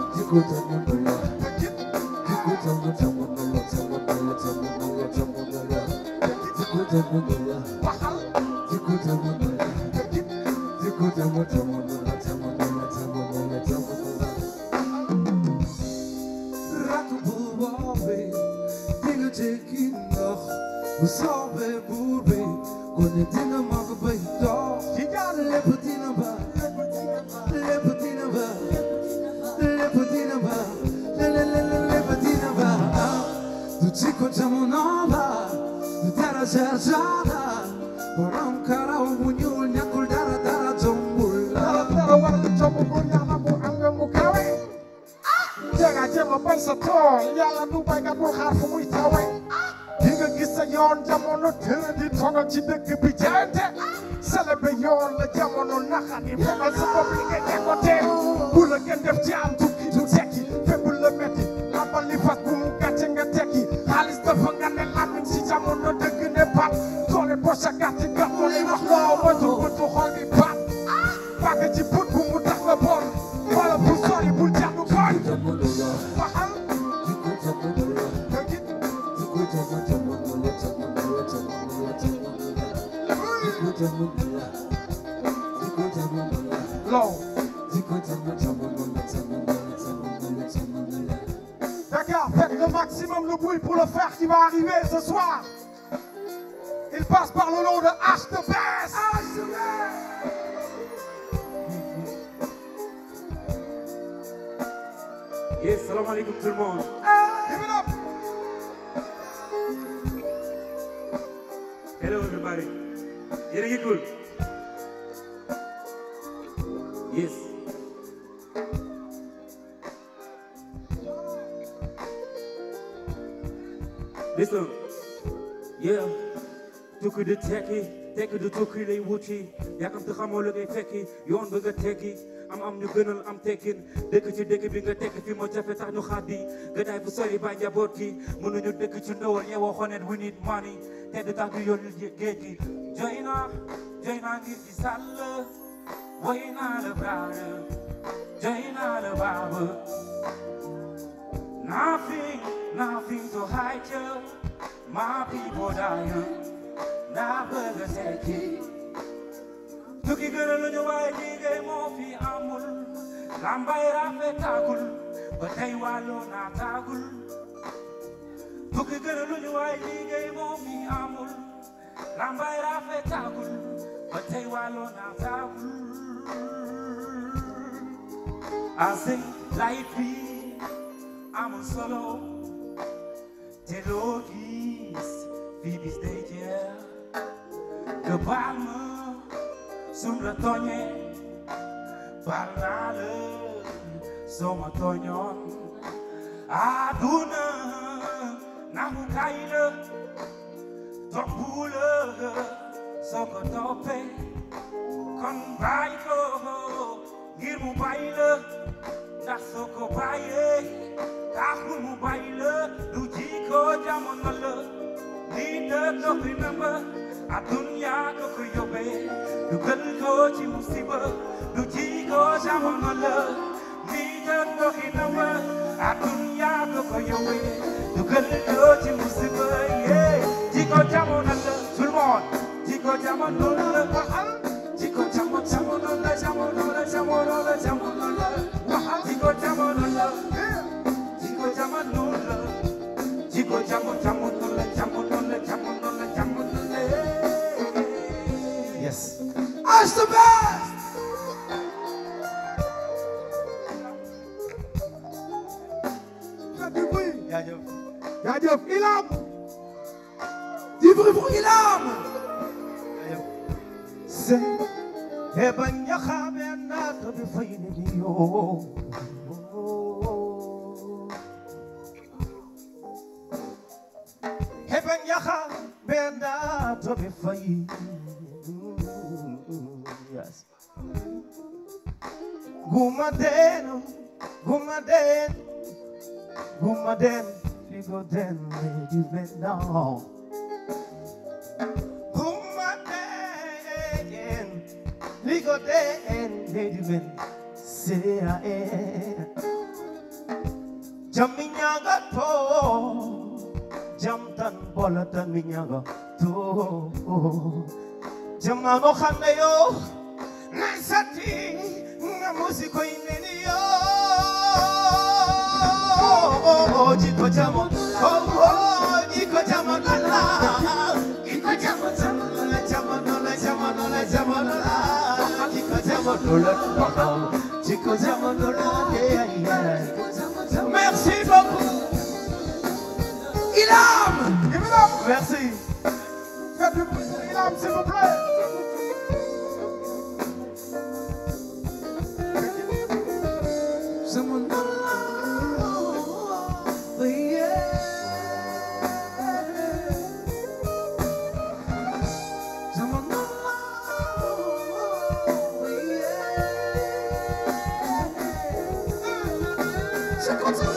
We saw it, booby. When it didn't mark a big dog, she got a lepotina bar, lepotina bar, lepotina bar, lepotina bar. Tu chico chamonova, tu tara jajada, boram kara umunyul nyakul dara dara jombul. dara dara war lu jomb góor yàlla bu am nga mu kawe jega jema bay sa tool yàlla du baykat bul xaar fu muy tawe di nga gis sa yoon jamono tëra di toogal ci dëkk bi jaayante selebe yoon la jamono naxani fekkal sa bopp li nga dégote bu la gën def ci am tukki du tekki fépp la metti lampal li fas bu mu gàcce nga tekki xaalis dafa nga ne lamiñ si jamono dëgg ne pat toole poche a gàtti gàtt moo lay wax loo moytu bëtu xol bi pat bàgg ci put bu mu tax nga bon wala bu sori bul jàddu koñ waxal Low. D'accord, faites le maximum de bruit pour le frère qui va arriver ce soir. Il passe par le nom de H de Bass. H de Bass. Yes, salam alaikum tout le monde. Give it up. Hello everybody. Yéen a ngi cool. Yes. Listen. Yeah. Tukki du tekki, tekki du tukki lay wuti. Yaakaar te xamoo la ngay fekki, yoon ba nga tekki. am am ñu gënal am tekkin dëkk ci dëkk bi nga tekk fi moo jafe tax ñu xaddi gëdaay fu sori ba njaboot gi mënuñu dëkk ci ndawal yeewoo xonet we need money te du tax du yoon géej gi joy naa joy naa ngir ci sàll woy naa la braada joy naa la baaba nothing nothing to hide you my people dying naa bëgg a tekki tukki gëna lu ñu waaye liggéey moo fi amul lambay rafetagul ba tey wàlloo naatagul tukki gëna lu ñu waaye liggéey moo fi amul lambay rafetagul ba tey wàlloo naatagul I say life bi amul solo te loo gis fii bis day jeex nga baal ma sum la tooñee baal naa la soo ma tooñoon àdduna naxu kay la toppu la soo ko toppee kon bàyyi ko ngir mu bàyyi la ndax soo ko bàyyee taxul mu bàyyi la du jikko jamono la lii dëgg doo remember adunya ko ko yóbbee du gën ko ci musiba du jikko jamono la lii dëgg doo remember adunya ko ko yóbbee du gën ko ci musiba yeah jikko jamono la tout le monde jikko jamono la waxal jikko jamono jamono la jamono la jamono la jamono la waxal jikko jamono la jikko jamono la jikko jamono jamono la jamono la jamono la jamono la Yes. As the best. Faites du bruit. Jaajëf. Jaajëf Ilam. Du bruit pour Ilam. Jaajëf. C'est e bañ a xamee naata bi fay ni yoo. taxa benda to be fayi. Yes. Gumaden, gumaden, gumaden, you go den, you bend down. Gumaden, you go den, you bend. Say I Jaminyaga to, jamtan bolatan minyaga to, jamano khanayo, naisati, namusiko ineniyo, jiko jamo, oh, jiko jamo la, jiko jamo jamo la, jamo la, jamo la, jamo la, jiko jamo la, jiko jamo la, yeah yeah. Merci beaucoup. Ilham. Merci. Faites du bruit pour Ilham, s'il vous plaît. Someone know, yeah. Someone know, yeah. Someone know.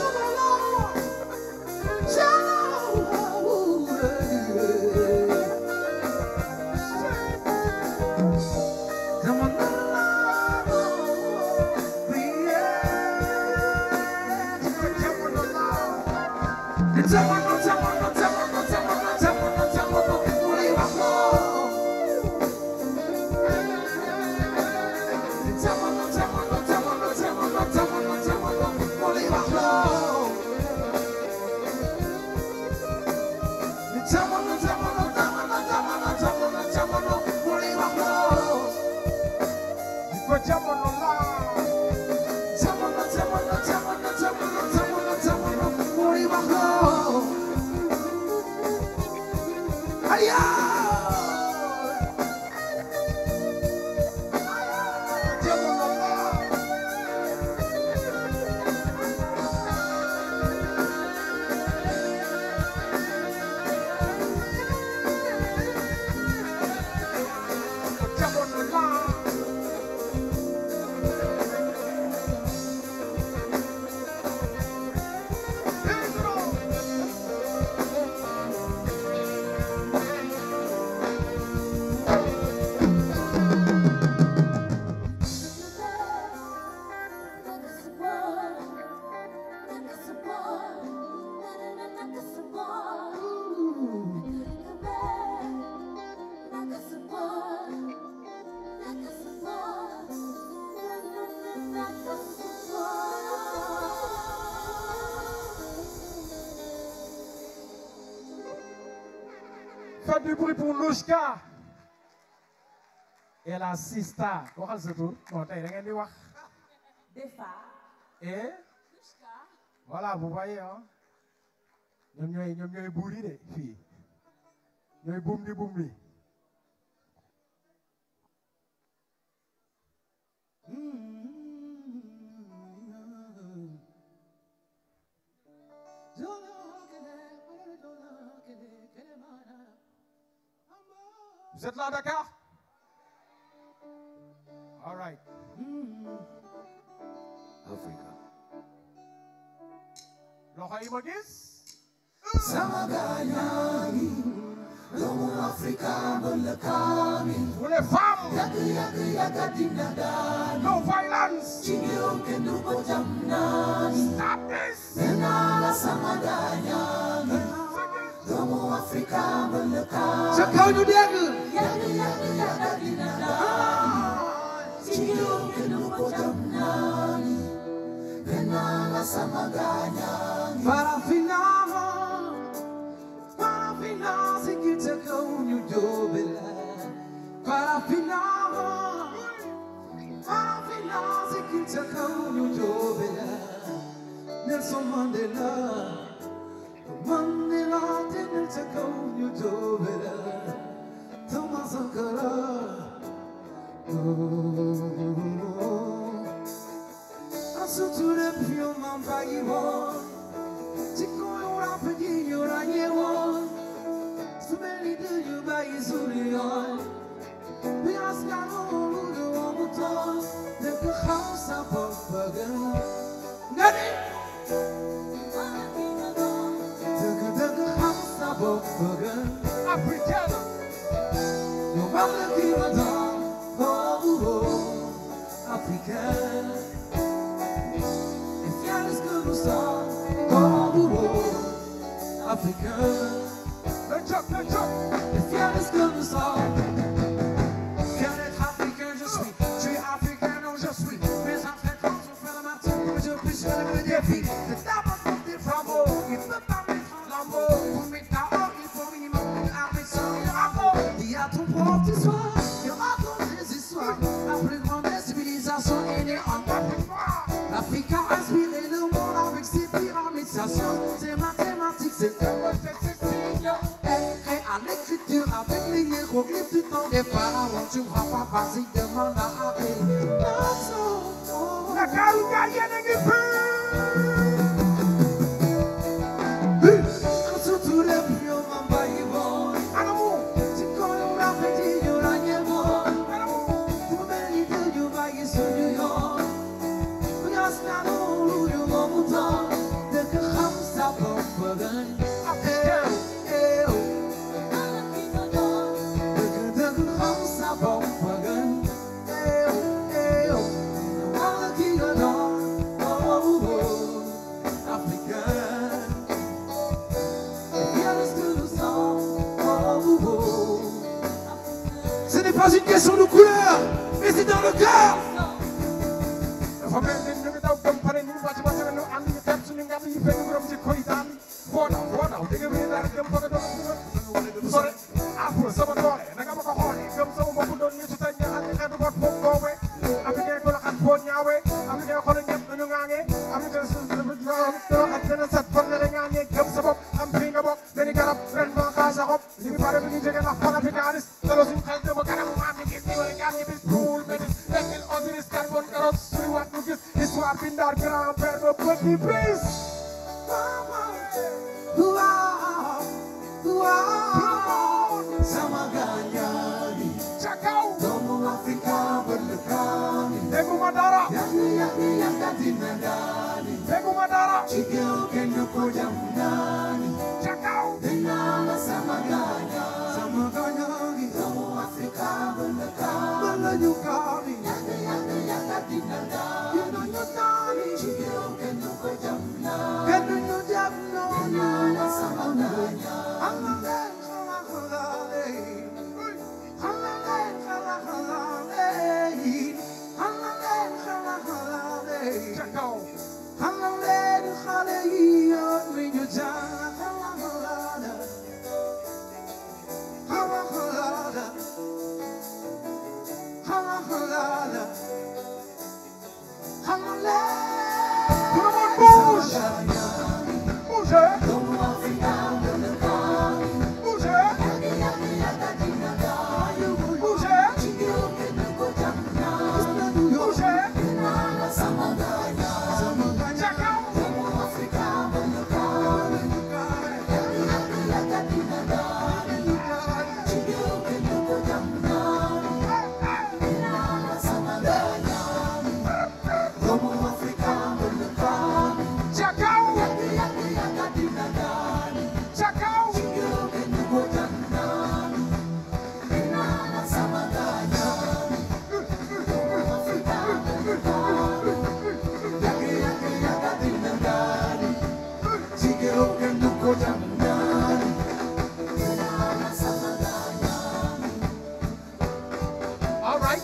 Faites du bruit pour Louchka. Et la sista. Waxal sa tur. Bon, tey da ngeen di wax. Defa. Et voilà, vous voyez, hein. ñoom ñooy ñoom ñooy buur yi de fii. ñooy buum di buum bi. Vous êtes là à Dakar? All right. Africa. Loxo yi ma gis. Sama gañaani doomu Afrika balakami. Pour les femmes. Yag yag yag dina dani. No violence. Chingiro kendo ko jamnani. Stop this. Nena sama gañaani doomu Afrika balakami. Sa kaw ñu dégg. Yag yag yag dina dani. Chingiro kendo ko jamnani. Nena sama gañaani. Farafina, Farafina, sikitaka unyujobela. Farafina, Farafina, sikitaka unyujobela. Nelson Mandela, Mandela, sikitaka unyujobela. Thomas Sankara, oh, asuture pio mambagi wo. Chico ora pedi ora yewo bëgg Africaine. yow mam la kii ma doon oh oh africain et fier de ce que nous sommes oh oh africain Le choc, le choc. et fier de ce que nous sommes. Fier d'être africain, je suis. Je suis africain, non, je suis. Mes ancêtres ont fait la martyre pour que je puisse relever le défi. C'est d'abord pour des flambeaux. Il ne peut pas mettre en lambeau. Pour mettre ta or, il faut minimum une armée sans les rameaux. Il y a ton propre histoire. Il raconte des histoires. La plus grande des civilisations est née en Afrique. L'Afrique a inspiré le monde avec ses pyramides, sa science, ses mathématiques, ses théories, ses signes. Et à l'écriture avec les hiéroglyphes du temps des pharaons, tu crois pas, vas-y, demande à Harry. La carouga yéen a ngi fi. Surtout les plus hauts membres qui vont. Anamu. Tu connais mon appétit, you la nyemo. Anamu. Tu me mets l'idée, you va y sur New York. Regarde ça, nous, nous, nous, mon mouton. De que comme ça, bon, bon, Africaine. eh, oh. De que, de que comme ça, bon, bon, eh, oh, eh, oh. Voilà qui gagne, oh, oh, oh. Africain. Et bien de ce que nous sommes, oh, oh, oh. Ce n'est pas une question de couleur, mais c'est dans le cœur. Dafa mel ni ñu ngi daw dem pare ñu wàcc wàcc nañu ànd ñu dem suñu ngàtt yi fekk borom ci koy daal foo daw foo daw dégg nga daal dem bëgg a doon sore afro sama doole nanga ma ko xoolee gëm sama bopp doon ñu ci tey ñaxal ñi xeetu bot foofu boobee am ngeen ko la xat foo ñaawee am ngeen xool ñëpp dañu ŋaangee am ngeen suñu dama xat dana set fan la ŋaangee gëm sa bopp am fii nga bokk benn garab ren ma kaa sa xob li ngi pare bi ñu jege ndax fan africanis dalo suñu xel dama kanam maam ñi gis ni wala ñaar ñi bis ruul métis lekkil osiris carbone carotte suy waat ñu gis histoire bindar grand-père de petit bis Wow, wow, sama ganyani, Cakaw domo Afrika berlekani, dégguma dara yakni yakni yakati nandani, dégguma dara chikeo kendo kojamnani, Cakaw denala sama ganyani, sama ganyani, domo Afrika berlekani, berlekani, yakni yakni yakati nandani, nandani, chikeo kendo kojamnani, kendo kojamnani, denala sama ganyani. Cakaw tout le monde bouge bougez bougez all right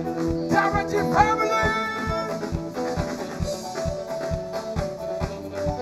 Damage family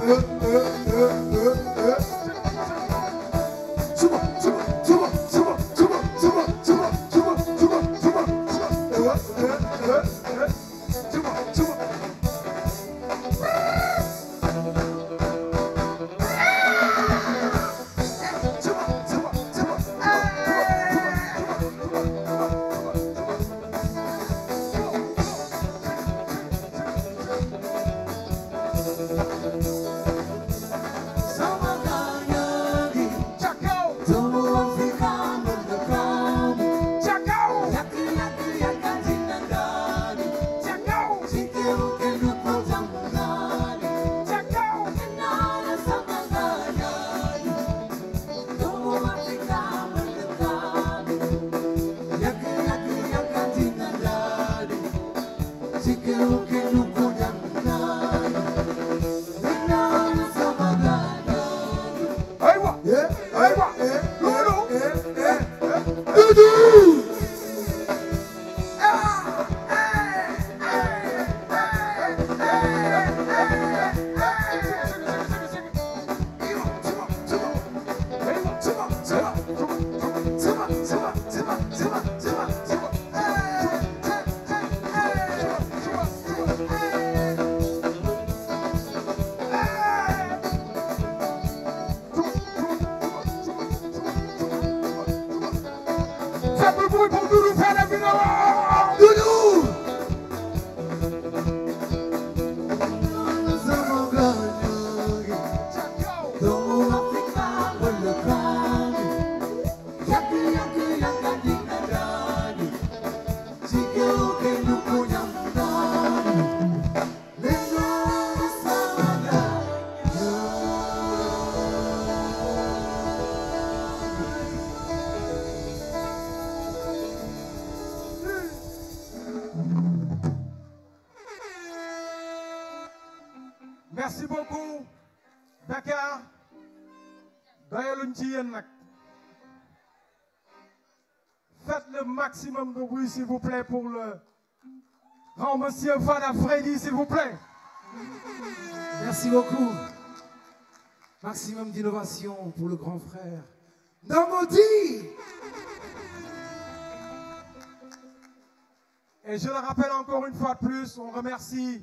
Merci beaucoup, Dakar. Doyaluñ ci yéen nag. Faites le maximum de bruit, s'il vous plaît, pour le grand monsieur Fada Freddy, s'il vous plaît. Merci beaucoup. Maximum d'innovation pour le grand frère. Namodi. Et je le rappelle encore une fois de plus, on remercie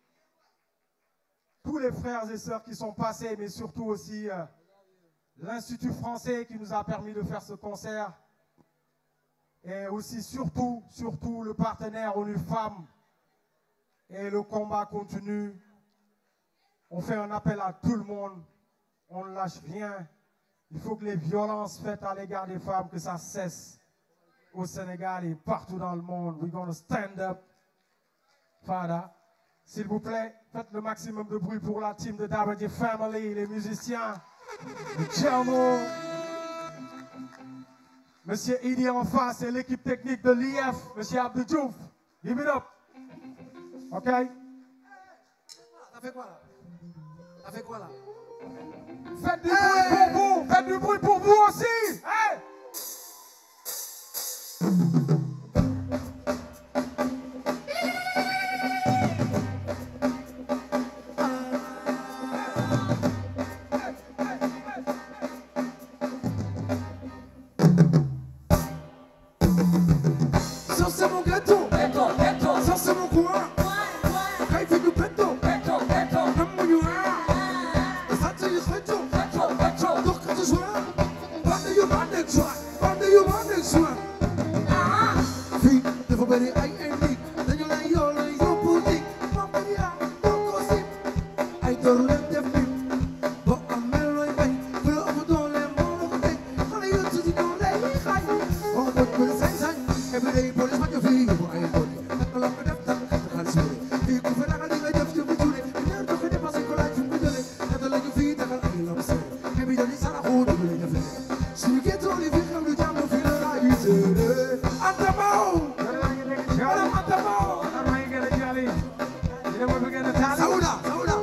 tous les frères et sœurs qui sont passés, mais surtout aussi euh, l'Institut français qui nous a permis de faire ce concert. Et aussi, surtout, surtout, le partenaire ONU Femmes. Et le combat continue. On fait un appel à tout le monde. On ne lâche rien. Il faut que les violences faites à l'égard des femmes, que ça cesse au Sénégal et partout dans le monde. We're gonna stand up. Fada, s'il vous plaît, faites le maximum de bruit pour la team de Dabaji Family, les musiciens, le Djamo. Monsieur Idi en face et l'équipe technique de l'I F, Monsieur Abdou Diouf. Give it up. OK? T'as fait quoi là? T'as fait quoi là? Faites du bruit pour vous. Faites du bruit pour vous aussi. Hey! Ça c'est mon gâteau. Ça c'est mon coin. Quand il fait du péto. Même mon noir. Ça c'est du rétro. Donc quand tu joues, bande you bande joie. Bande you bande joie. Fille, il faut bénir I N D. Dañu la yoo la yoo boutique. Mama ya, doo ko sip. Ay door leen def nit. Boo amee looy bañ. Bu la ëpp doole moo la ko teg. Xale yu tuuti ñoo lay xaaj. Moo bët bu sañ-sañ. Every day police ma jox fii yóbbu ay body. Naka la ko def tam kat xaalis wóore. Fii ku fa naka di nga jëf jëf juule. Ñaar doxe dépassé ko laaj fu mu ko jëlee. Naka la ñu fii taxal ay lam sere. Kebi dañuy saraxoo dëgg lay def leen. Suñu ghetto li fi xew lu jàmm fii la laaj yu tëre. Anta Mbow. Madame Anta Mbow. Sauda, Sauda.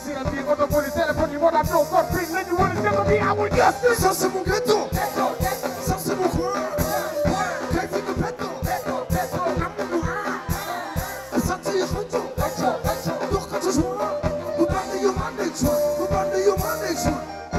sirène bi oto police téléphone yi moo daan ñëw code bi nañu wër dëkk bi amul gëstu. Ça c'est mon ghetto. Ça c'est mon coin. Kay fi nga petto. Amuñu ah. Sant yi xëcco. Dox ka ca joie. Bu bande yow maa nekk joie. Bu bande yow maa nekk joie.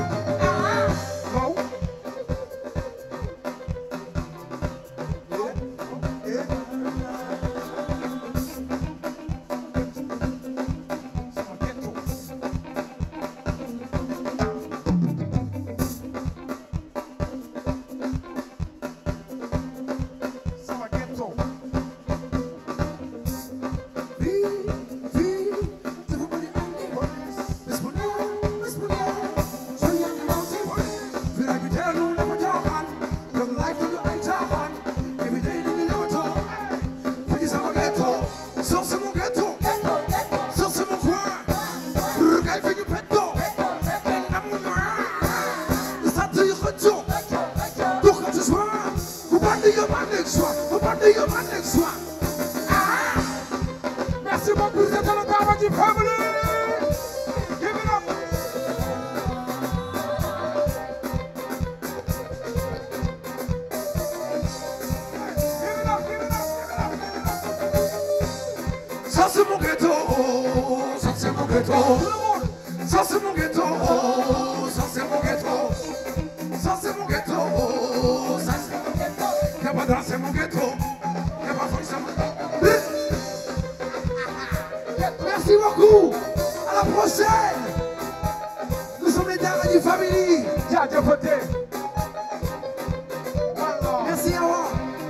Merci beaucoup, c'est le Gabadji family. Give it up. Give it up, give it up, give it up. Ça c'est mon ghetto. Ça c'est mon ghetto. Ça c'est mon ghetto. Ça c'est mon ghetto. Ça c'est mon ghetto. Ça c'est mon ghetto. Y'a pas dans c'est mon ghetto. Y'a pas fond c'est mon ghetto. Merci beaucoup. À la prochaine. Nous sommes les Gabadji family. Merci à vous.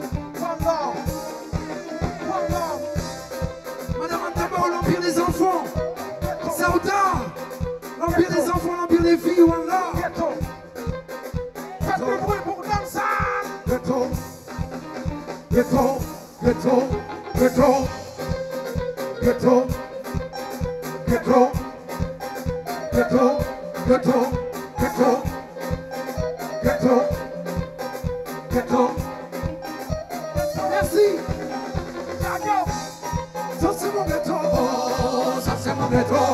Madame Antabo, l'empire des enfants. Sauda, l'empire des enfants, l'empire des filles. One love. Faites du bruit pour danser. Ghetto, ghetto, ghetto, ghetto, ghetto, ghetto, ghetto, ghetto, ghetto, ghetto, ghetto. Merci. Ça c'est mon ghetto, ça c'est mon ghetto.